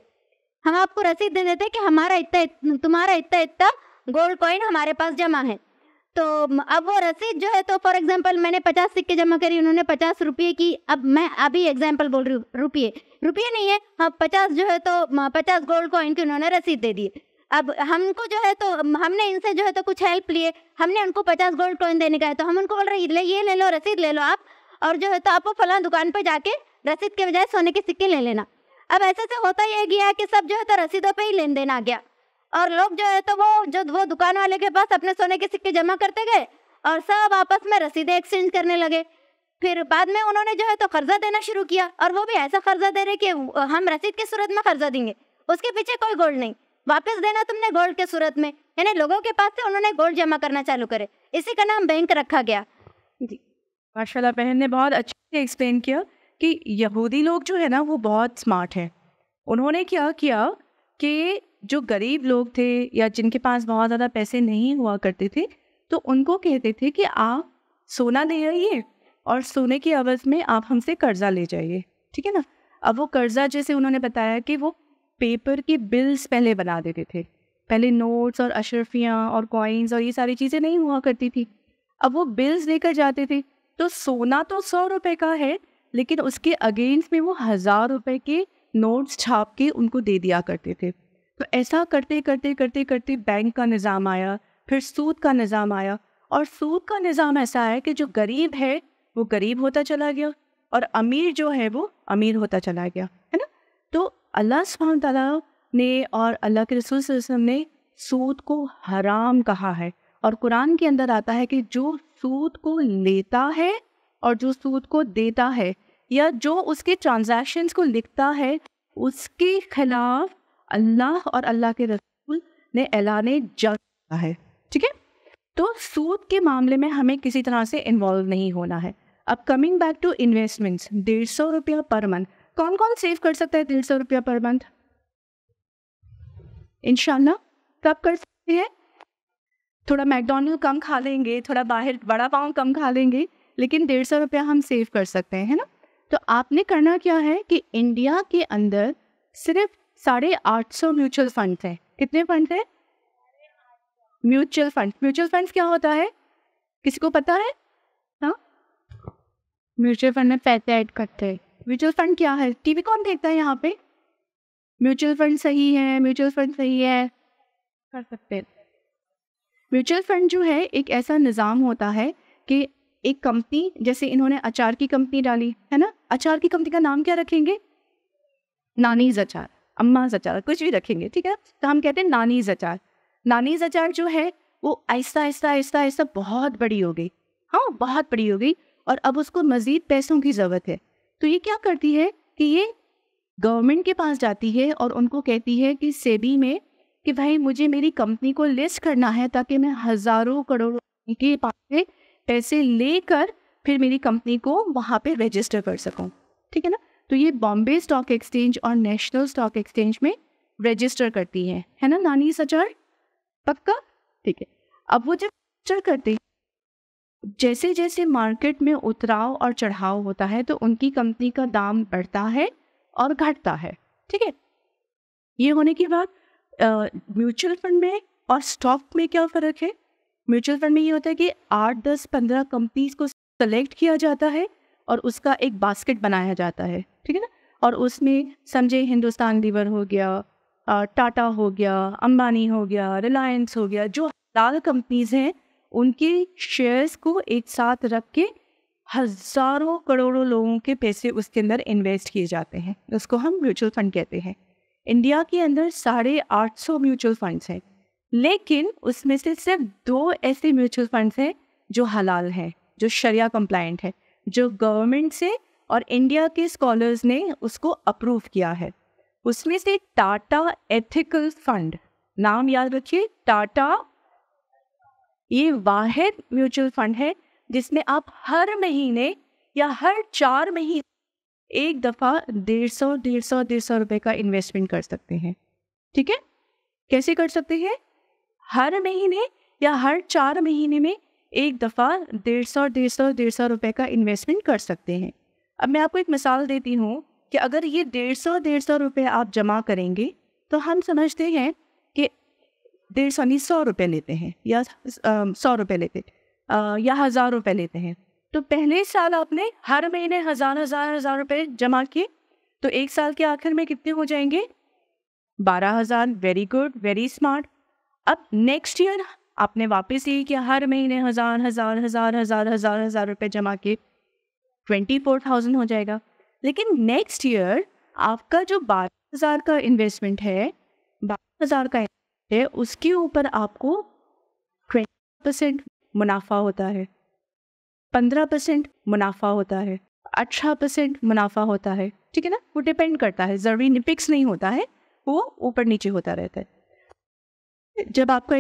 S4: कि हमारा इतना तुम्हारा इतना गोल्ड कॉइन हमारे पास जमा है। तो अब वो रसीद जो है तो फॉर एग्जांपल मैंने 50 सिक्के जमा करी, उन्होंने 50 रुपये की, अब मैं अभी एग्जांपल बोल रही हूँ, रुपये नहीं है, हाँ 50 जो है तो 50 गोल्ड कॉइन की उन्होंने रसीद दे दी। अब हमको जो है तो हमने इनसे जो है तो कुछ हेल्प लिए, हमने उनको 50 गोल्ड कॉइन देने का है, तो हम उनको बोल रहे ये ले लो, रसीद ले लो आप, और जो है तो आपको फलां दुकान पर जाके रसीद के बजाय सोने के सिक्के ले लेना। अब ऐसे से होता ये गया कि सब जो है तो रसीदों पे ही लेन देन आ गया, और लोग जो है तो वो दुकान वाले के पास अपने सोने के सिक्के जमा करते गए और सब आपस में रसीदें एक्सचेंज करने लगे। फिर बाद में उन्होंने जो है तो कर्जा देना शुरू किया, और वो भी ऐसा कर्जा दे रहे कि हम रसीद की सूरत में कर्जा देंगे, उसके पीछे कोई गोल्ड नहीं, वापस देना तुमने गोल्ड के सूरत में, यानी लोगों के पास से उन्होंने गोल्ड जमा करना चालू करे। इसी का नाम बैंक रखा गया।
S1: जी माशाल्लाह, बहन ने बहुत अच्छे से एक्सप्लेन किया कि यहूदी लोग जो है ना वो बहुत स्मार्ट हैं। उन्होंने क्या किया कि जो गरीब लोग थे या जिनके पास बहुत ज़्यादा पैसे नहीं हुआ करते थे, तो उनको कहते थे कि आप सोना ले आइए और सोने की अवज़ में आप हमसे कर्जा ले जाइए, ठीक है ना। अब वो कर्जा जैसे उन्होंने बताया कि वो पेपर की बिल्स पहले बना देते थे, पहले नोट्स और अशरफियाँ और कॉइन्स और ये सारी चीज़ें नहीं हुआ करती थी। अब वो बिल्स लेकर जाते थे, तो सोना तो 100 रुपये का है, लेकिन उसके अगेंस्ट में वो 1000 रुपये के नोट्स छाप के उनको दे दिया करते थे। तो ऐसा करते करते बैंक का निज़ाम आया, फिर सूद का निज़ाम आया, और सूद का निज़ाम ऐसा है कि जो गरीब है वो गरीब होता चला गया और अमीर जो है वो अमीर होता चला गया, है ना। तो अल्लाह सुब्हानहू तआला ने और अल्लाह के रसूल सल्लल्लाहु अलैहि वसल्लम ने सूद को हराम कहा है, और कुरान के अंदर आता है कि जो सूद को लेता है और जो सूद को देता है या जो उसके ट्रांजैक्शंस को लिखता है, उसके खिलाफ अल्लाह और अल्लाह के रसूल ने ऐलाने जंग किया है, ठीक है। तो सूद के मामले में हमें किसी तरह से इन्वॉल्व नहीं होना है। अब कमिंग बैक टू इन्वेस्टमेंट्स, 150 रुपया पर मंथ, कौन कौन सेव कर सकता है 150 रुपया पर मंथ? इंशाल्लाह कब कर सकते हैं? थोड़ा मैकडोनल्ड कम खा लेंगे, थोड़ा बाहर बड़ा पाव कम खा लेंगे, लेकिन 150 रुपया हम सेव कर सकते हैं, है ना। तो आपने करना क्या है कि इंडिया के अंदर सिर्फ 850 म्यूचुअल फंड हैं। कितने फंड हैं? म्यूचुअल फंड क्या होता है, किसी को पता है? हाँ,
S2: म्यूचुअल फंड में पैसे ऐड करते हैं।
S1: म्यूचुअल फंड क्या है? टीवी कौन देखता है यहाँ पे? म्यूचुअल फंड सही है, म्यूचुअल फंड सही है, कर सकते हैं। म्यूचुअल फंड जो है एक ऐसा निज़ाम होता है कि एक कंपनी, जैसे इन्होंने अचार की कंपनी डाली है ना, अचार की कंपनी का नाम क्या रखेंगे? नानीज अचार। अम्माज़ अचार, कुछ भी रखेंगे, ठीक है। तो हम कहते हैं नानीज़ अचार। नानीज़ अचार जो है वो आहिस्ता आहिस्ता आहिस्ता आहिस्ता बहुत बड़ी हो गई, हाँ बहुत बड़ी हो गई, और अब उसको मज़ीद पैसों की ज़रूरत है। तो ये क्या करती है कि ये गवर्नमेंट के पास जाती है और उनको कहती है कि सेबी में कि भाई मुझे मेरी कंपनी को लिस्ट करना है ताकि मैं हज़ारों करोड़ों के पास से पैसे लेकर फिर मेरी कंपनी को वहाँ पे रजिस्टर कर सकूँ, ठीक है ना। तो ये बॉम्बे स्टॉक एक्सचेंज और नेशनल स्टॉक एक्सचेंज में रजिस्टर करती है ना नानीज़ अचार, पक्का, ठीक है। अब वो जब रजिस्टर करते हैं, जैसे जैसे मार्केट में उतराव और चढ़ाव होता है तो उनकी कंपनी का दाम बढ़ता है और घटता है, ठीक है। ये होने के बाद म्यूचुअल फंड में और स्टॉक में क्या फ़र्क है? म्यूचुअल फंड में ये होता है कि 8, 10, 15 कंपनीज को सेलेक्ट किया जाता है और उसका एक बास्केट बनाया जाता है, ठीक है ना। और उसमें समझे हिंदुस्तान लीवर हो गया, टाटा हो गया, अंबानी हो गया, रिलायंस हो गया, जो हलाल कंपनीज हैं उनके शेयर्स को एक साथ रख के हज़ारों करोड़ों लोगों के पैसे उसके अंदर इन्वेस्ट किए जाते हैं, उसको हम म्यूचुअल फंड कहते हैं। इंडिया के अंदर 850 म्यूचुअल फंड्स हैं, लेकिन उसमें से सिर्फ 2 ऐसे म्यूचुअल फंड्स हैं जो हलाल हैं, जो शरिया कंप्लायंट है, जो गवर्नमेंट से और इंडिया के स्कॉलर्स ने उसको अप्रूव किया है। उसमें से टाटा एथिकल फंड, नाम याद रखिए, टाटा, ये वाहिद म्यूचुअल फंड है जिसमें आप हर महीने या हर 4 महीने एक दफ़ा 150 रुपए का इन्वेस्टमेंट कर सकते हैं, ठीक है। कैसे कर सकते हैं? हर महीने या हर 4 महीने में एक दफ़ा 150 रुपए का इन्वेस्टमेंट कर सकते हैं। अब मैं आपको एक मिसाल देती हूँ कि अगर ये 150 रुपए आप जमा करेंगे तो हम समझते हैं कि 100 रुपये लेते हैं या 100 रुपये लेते या 1000 रुपये लेते हैं। तो पहले साल आपने हर महीने हज़ार रुपये जमा किए, तो एक साल के आखिर में कितने हो जाएंगे? 12,000। Very good, very smart. अब नेक्स्ट ईयर आपने वापस ये किया, हर महीने हज़ार रुपये जमा किए, 24,000 हो जाएगा। लेकिन नेक्स्ट ईयर आपका जो 12,000 का इन्वेस्टमेंट है, 12,000 का है, उसके ऊपर आपको 20% मुनाफा होता है, 15% मुनाफा होता है, 18% मुनाफा होता है, ठीक है ना। वो डिपेंड करता है, ज़रूरी फिक्स नहीं होता है, वो ऊपर नीचे होता रहता है। जब आपका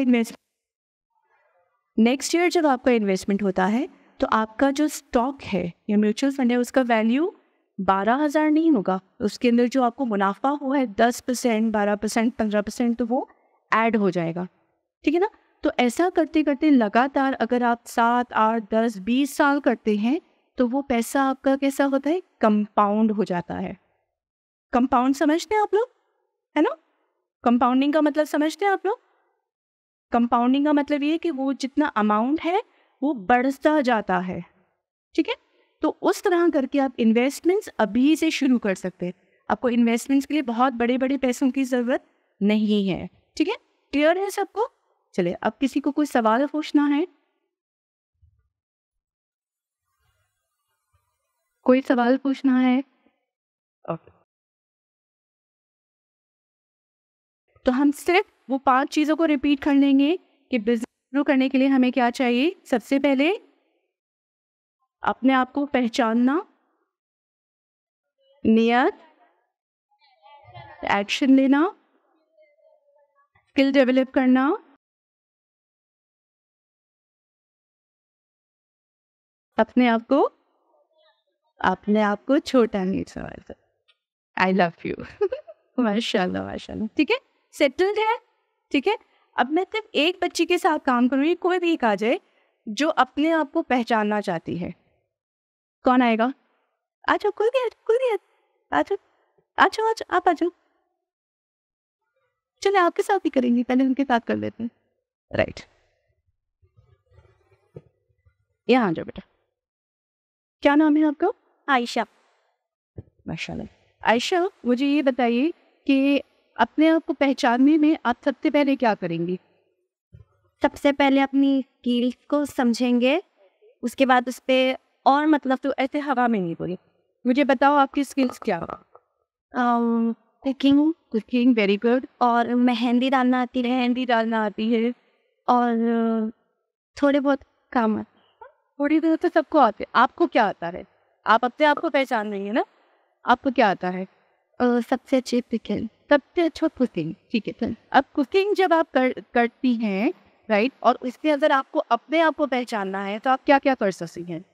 S1: नेक्स्ट ईयर जब आपका इन्वेस्टमेंट होता है तो आपका जो स्टॉक है या म्यूचुअल फंड है उसका वैल्यू 12,000 नहीं होगा, उसके अंदर जो आपको मुनाफा हुआ है 10%, 12%, 15%, तो वो ऐड हो जाएगा, ठीक है ना। तो ऐसा करते करते लगातार अगर आप 7, 8, 10, 20 साल करते हैं तो वो पैसा आपका कैसा होता है? कंपाउंड हो जाता है। कंपाउंड समझते हैं आप लोग, है ना? कंपाउंडिंग का मतलब समझते हैं आप लोग? कंपाउंडिंग का मतलब ये है कि वो जितना अमाउंट है वो बढ़ता जाता है, ठीक है। तो उस तरह करके आप इन्वेस्टमेंट्स अभी से शुरू कर सकते हैं। आपको इन्वेस्टमेंट्स के लिए बहुत बड़े बड़े पैसों की ज़रूरत नहीं है, ठीक है। क्लियर है सबको? चलिए, अब किसी को कोई सवाल पूछना है? कोई सवाल पूछना है? ओके। तो हम सिर्फ वो 5 चीज़ों को रिपीट कर लेंगे कि बिजनेस शुरू करने के लिए हमें क्या चाहिए। सबसे पहले अपने आप को पहचानना, नियत, एक्शन लेना, स्किल डेवलप करना, अपने आप को छोटा नहीं समझना। I love you. माशाल्लाह माशाल्लाह, ठीक है, सेटल्ड है, ठीक है। अब मैं सिर्फ एक बच्ची के साथ काम करूँगी, कोई भी एक आ जाए जो अपने आप को पहचानना चाहती है। कौन आएगा? आ जाओ, कोई भी आ जाओ, आप आ जाओ। चले आपके साथ ही करेंगे, पहले उनके साथ कर लेते हैं। राइट, यहाँ आ जाओ बेटा। क्या नाम है आपका?
S2: आयशा।
S1: माशाल्लाह। आयशा, मुझे ये बताइए कि अपने आप को पहचानने में आप सबसे पहले क्या करेंगी?
S2: सबसे पहले अपनी स्किल्स को समझेंगे, उसके बाद उस पर
S1: और मतलब तो ऐसे हवा में नहीं बोली, मुझे बताओ आपकी स्किल्स क्या?
S2: Cooking
S1: cooking, very good.
S2: और मेहंदी डालना आती है,
S1: मेहंदी डालना आती है।
S2: और थोड़े बहुत काम आते
S1: थोड़ी देर तो सबको आते। आपको क्या आता है? आप अपने आप को पहचान रही है ना, आपको क्या आता है?
S2: हैं। सबसे अच्छी कुकिंग।
S1: सबसे अच्छा कुकिंग, ठीक है। चल, अब कुकिंग जब आप करती हैं, राइट, और इसमें अगर आपको अपने आप को पहचानना है तो आप क्या क्या कर सकती हैं?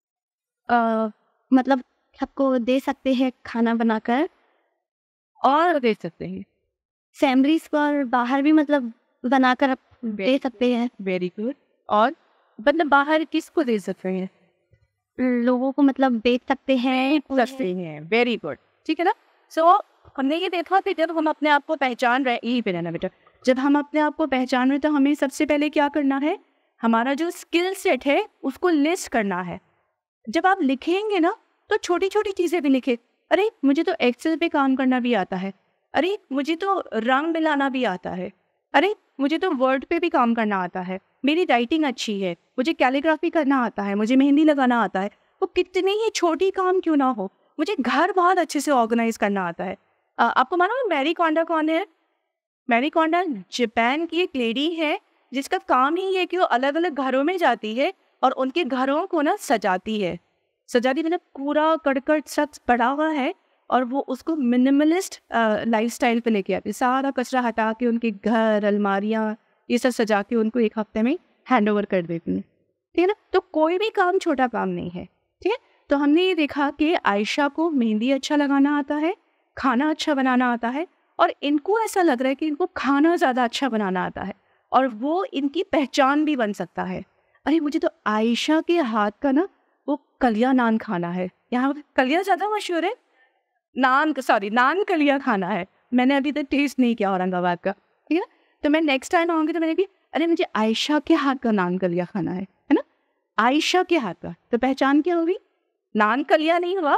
S2: मतलब सबको दे सकते हैं खाना बनाकर,
S1: और दे सकते हैं।
S2: फैमिलीज को और बाहर भी मतलब बनाकर आप दे सकते हैं।
S1: Very good. और मतलब बाहर किसको दे सकते हैं?
S2: लोगों को मतलब बेच सकते हैं।
S1: सकते हैं, वेरी गुड, ठीक है ना। सो हमने ये देखा कि जब हम अपने आप को पहचान रहे, यही पे रहना बेटा, जब हम अपने आप को पहचान रहे तो हमें सबसे पहले क्या करना है? हमारा जो स्किल सेट है उसको लिस्ट करना है। जब आप लिखेंगे ना तो छोटी छोटी चीज़ें भी लिखे। अरे मुझे तो एक्सेल पे काम करना भी आता है, अरे मुझे तो रंग मिलाना भी आता है, अरे मुझे तो वर्ड पे भी काम करना आता है, मेरी राइटिंग अच्छी है, मुझे कैलीग्राफी करना आता है, मुझे मेहंदी लगाना आता है। वो कितनी ही छोटी काम क्यों ना हो, मुझे घर बहुत अच्छे से ऑर्गेनाइज करना आता है। आपको मालूम है मैरी कोंडा कौन है? मैरी कोंडा जापान की एक लेडी है जिसका काम ही है कि वो अलग अलग घरों में जाती है और उनके घरों को ना सजाती है। सजाती मतलब पूरा कड़कड़ शख्स पड़ा हुआ है और वो उसको मिनिमलिस्ट लाइफस्टाइल पे लेके आती है। सारा कचरा हटा के उनके घर, अलमारियाँ, ये सब सजा के उनको एक हफ्ते में हैंड ओवर कर देती है, ठीक है ना। तो कोई भी काम छोटा काम नहीं है, ठीक है। तो हमने ये देखा कि आयशा को मेहंदी अच्छा लगाना आता है, खाना अच्छा बनाना आता है, और इनको ऐसा लग रहा है कि इनको खाना ज़्यादा अच्छा बनाना आता है और वो इनकी पहचान भी बन सकता है। अरे मुझे तो आयशा के हाथ का ना वो कलिया नान खाना है। यहाँ कलिया ज़्यादा मशहूर है, नान कलिया खाना है। मैंने अभी तक टेस्ट नहीं किया औरंगाबाद का, ठीक है ना। तो मैं नेक्स्ट टाइम आऊँगी तो मैंने कहा अरे मुझे आयशा के हाथ का नान कलिया खाना है ना। आयशा के हाथ का, तो पहचान क्या होगी? नान कलिया नहीं हुआ,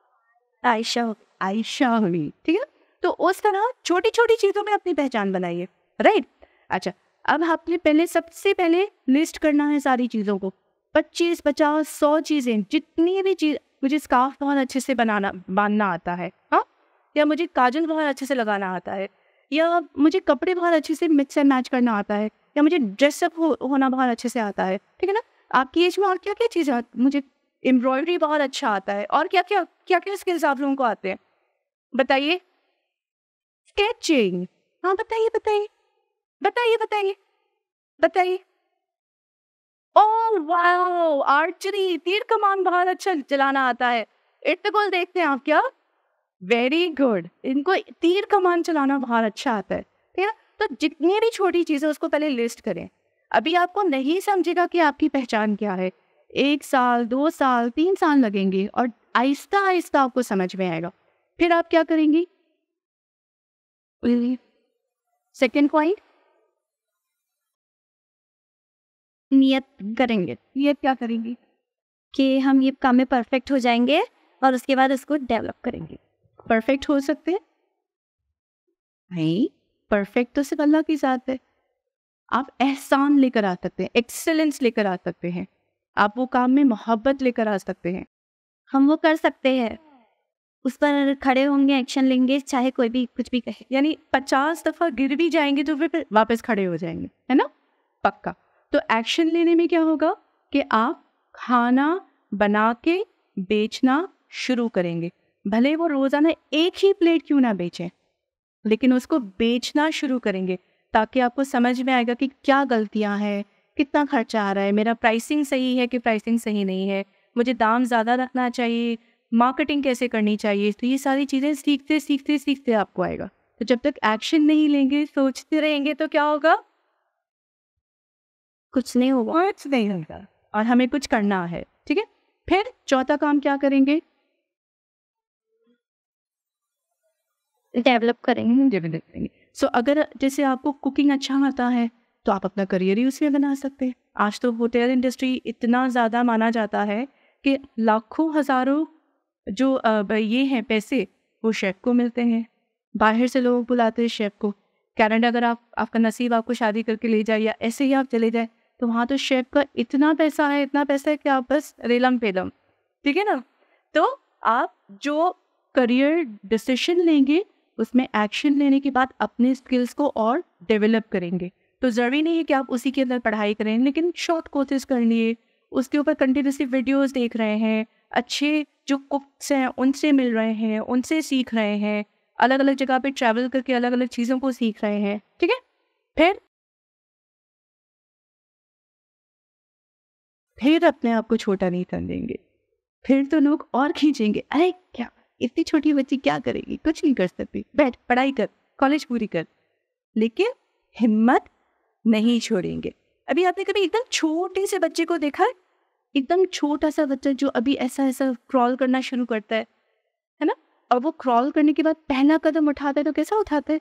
S1: आयशा हुई, ठीक है। तो उस तरह छोटी छोटी चीज़ों में अपनी पहचान बनाइए, राइट। अच्छा, अब आपने पहले सबसे पहले लिस्ट करना है सारी चीज़ों को, 25, 50, 100 चीज़ें, जितनी भी चीज़। मुझे स्कार्फ बहुत अच्छे से बांधना आता है, हाँ, या मुझे काजल बहुत अच्छे से लगाना आता है, या मुझे कपड़े बहुत अच्छे से मिक्स एंड मैच करना आता है, या मुझे ड्रेसअप होना बहुत अच्छे से आता है, ठीक है ना। आपकी एज में और क्या क्या चीज़ें मुझे एम्ब्रॉयडरी बहुत अच्छा आता है, और क्या क्या स्किल्स आप लोगों को आते हैं बताइए? स्केचिंग, हाँ बताइए बताइए बताइए बताइए बताइए। ओह वाओ, आर्चरी, तीर कमान बहुत अच्छा चलाना आता है। इट्टगोल देखते हैं आप क्या? वेरी गुड, इनको तीर कमान चलाना बहुत अच्छा आता है, ठीक है। तो जितनी भी छोटी चीज़ें उसको पहले लिस्ट करें। अभी आपको नहीं समझेगा कि आपकी पहचान क्या है, 1 साल, 2 साल, 3 साल लगेंगे और आहिस्ता आहिस्ता आपको समझ में आएगा। फिर आप क्या करेंगी? सेकेंड पॉइंट,
S2: नियत करेंगे
S1: ये क्या करेंगी?
S2: कि हम ये काम में परफेक्ट हो जाएंगे और उसके बाद उसको डेवलप करेंगे।
S1: परफेक्ट हो सकते हैं नहीं, परफेक्ट तो सिर्फ अल्लाह की ज़ात है। आप एहसान लेकर आ सकते हैं, एक्सेलेंस लेकर आ सकते हैं, आप वो काम में मोहब्बत लेकर आ सकते हैं।
S2: हम वो कर सकते हैं, उस पर खड़े होंगे, एक्शन लेंगे, चाहे कोई भी कुछ भी कहे।
S1: यानी 50 दफ़ा गिर भी जाएंगे तो फिर वापस खड़े हो जाएंगे, है ना, पक्का। तो एक्शन लेने में क्या होगा कि आप खाना बना के बेचना शुरू करेंगे। भले वो रोज़ाना एक ही प्लेट क्यों ना बेचें, लेकिन उसको बेचना शुरू करेंगे, ताकि आपको समझ में आएगा कि क्या गलतियां हैं, कितना खर्चा आ रहा है, मेरा प्राइसिंग सही है कि प्राइसिंग सही नहीं है, मुझे दाम ज़्यादा रखना चाहिए, मार्केटिंग कैसे करनी चाहिए। तो ये सारी चीज़ें सीखते सीखते सीखते आपको आएगा। तो जब तक एक्शन नहीं लेंगे, सोचते रहेंगे, तो क्या होगा?
S2: कुछ नहीं होगा।
S1: कुछ नहीं होगा, और हमें कुछ करना है, ठीक है। फिर चौथा काम क्या करेंगे?
S2: डेवलप करेंगे।
S1: सो अगर जैसे आपको कुकिंग अच्छा आता है तो आप अपना करियर ही उसमें बना सकते हैं। आज तो होटल इंडस्ट्री इतना ज़्यादा माना जाता है कि लाखों हज़ारों जो ये हैं पैसे, वो शेफ़ को मिलते हैं। बाहर से लोग बुलाते हैं शेफ़ को। कनाडा अगर आपका नसीब आपको शादी करके ले जाए या ऐसे ही आप चले जाए, तो वहाँ तो शेफ़ का इतना पैसा है कि आप बस रेलम पेलम, ठीक है ना। तो आप जो करियर डिसीजन लेंगे उसमें एक्शन लेने के बाद अपने स्किल्स को और डेवलप करेंगे। तो ज़रूरी नहीं है कि आप उसी के अंदर पढ़ाई करें, लेकिन शॉर्ट कोर्सेज कर लिए, उसके ऊपर कंटिन्यूसली वीडियोस देख रहे हैं, अच्छे जो कुक्स हैं उनसे मिल रहे हैं, उनसे सीख रहे हैं, अलग अलग जगह पे ट्रैवल करके अलग अलग चीज़ों को सीख रहे हैं। ठीक है, फिर अपने आप को छोटा नहीं कर देंगे। फिर तो लोग और खींचेंगे, अरे क्या इतनी छोटी बच्ची क्या करेगी, कुछ नहीं कर सकती, बैठ पढ़ाई कर, कॉलेज पूरी कर। लेकिन हिम्मत नहीं छोड़ेंगे। अभी आपने कभी एकदम छोटे से बच्चे को देखा है? एकदम छोटा सा बच्चा जो अभी ऐसा ऐसा क्रॉल करना शुरू करता है ना? और वो क्रॉल करने के बाद पहला कदम उठाता है तो कैसा उठाता है?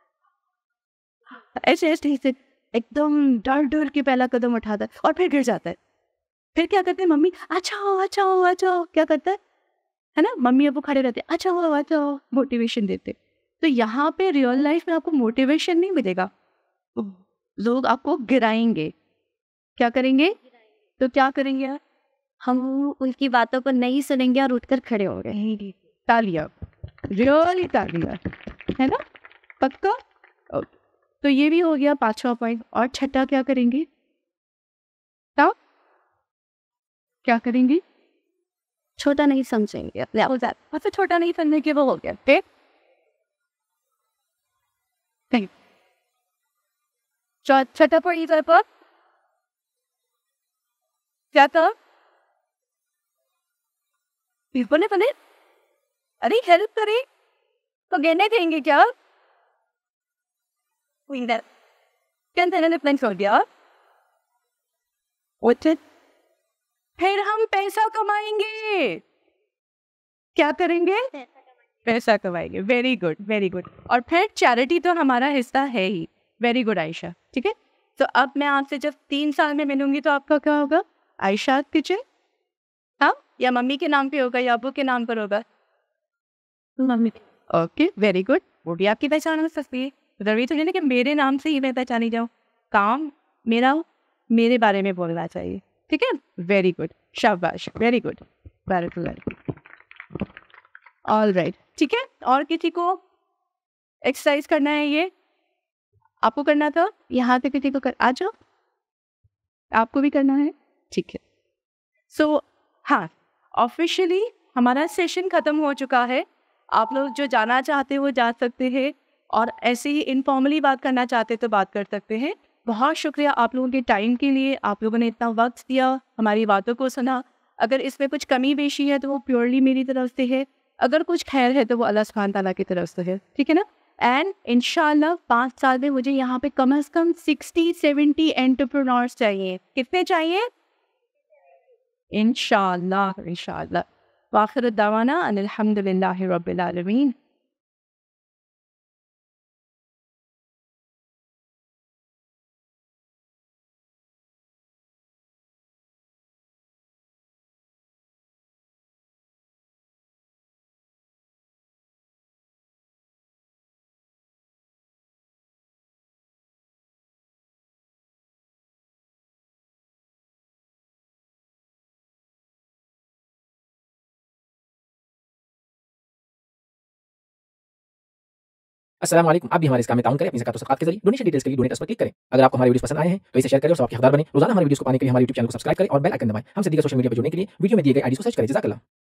S1: ऐसे ऐसे एकदम डर डर के पहला कदम उठाता है और फिर गिर जाता है। फिर क्या करते हैं मम्मी, अच्छा अच्छा अच्छा, क्या करता है ना? मम्मी अब वो खड़े रहते हैं, अच्छा अच्छा, मोटिवेशन देते। तो यहाँ पे रियल लाइफ में आपको मोटिवेशन नहीं मिलेगा, तो लोग आपको गिराएंगे। क्या करेंगे? तो क्या करेंगे आप?
S4: हम उनकी बातों को नहीं सुनेंगे और उठकर खड़े हो गए।
S1: तालियां, रियली तालियां, है ना? पक्का? ओके। तो ये भी हो गया 5वां पॉइंट। और छठा क्या करेंगे? तब क्या करेंगे?
S4: छोटा नहीं समझेंगे अपने आप।
S1: मतलब छोटा नहीं समझने के वो हो गया। फिर नहीं, छठा पॉइंट पर क्या था? बने बने, अरे हेल्प करे तो गिरने देंगे क्या? क्या प्लान कर दिया? फिर हम पैसा कमाएंगे। क्या करेंगे? पैसा कमाएंगे। Very good, very good. और फिर चैरिटी तो हमारा हिस्सा है ही। Very good Ayesha. ठीक है, तो अब मैं आपसे जब 3 साल में मिलूंगी तो आपका क्या होगा? आयशा किचन, हाँ, या मम्मी के नाम पे होगा या अबू के नाम पर होगा? मम्मी। Okay, very good. वो भी आपकी पहचान हो सकती है। जरूरी तो नहीं ना कि मेरे नाम से ही मैं पहचानी जाऊँ। काम मेरा मेरे बारे में बोलना चाहिए। ठीक है, वेरी गुड, शाबाश, वेरी गुड, ऑल राइट। ठीक है, और किसी को एक्सरसाइज करना है? ये आपको करना था, यहाँ से किसी को कर, आ जाओ, आपको भी करना है। ठीक है, सो हाँ, ऑफिशियली हमारा सेशन ख़त्म हो चुका है। आप लोग जो जाना चाहते हो जा सकते हैं, और ऐसे ही इनफॉर्मली बात करना चाहते तो बात कर सकते हैं। बहुत शुक्रिया आप लोगों के टाइम के लिए। आप लोगों ने इतना वक्त दिया, हमारी बातों को सुना। अगर इसमें कुछ कमी बेशी है तो वो प्योरली मेरी तरफ से है, अगर कुछ खैर है तो वो अल्लाह सुब्हान ताला की तरफ से है। ठीक है ना? एंड इंशाल्लाह 5 साल में मुझे यहाँ पे कम से कम 60-70 एंटरप्रेन्योर्स चाहिए। कितने चाहिए? इंशाल्लाह, इंशाल्लाह। वाखिर दावाना अनिल हम्दुलिल्लाहि रब्बिल आलमीन।
S5: अस्सलाम वालेकुम। आप भी हमारे इस काम में ताउन करें अपनी ज़कात और सदक़ात के ज़रिए। डोनेशन डिटेल्स के लिए डोनेट पर क्लिक करें। अगर आपको हमारे वीडियोस पसंद आए हैं तो इसे शेयर करें और सबके हकदार बने। रोजाना हमारे वीडियोस को पाने के लिए हमारे यूट्यूब चैनल को सब्सक्राइब करें और बेल आइकन दबाएं। हमसे दीगर सोशल मीडिया पर जुड़ने के लिए वीडियो में दिए गए आईडी को सर्च करें। जज़ाकल्लाह।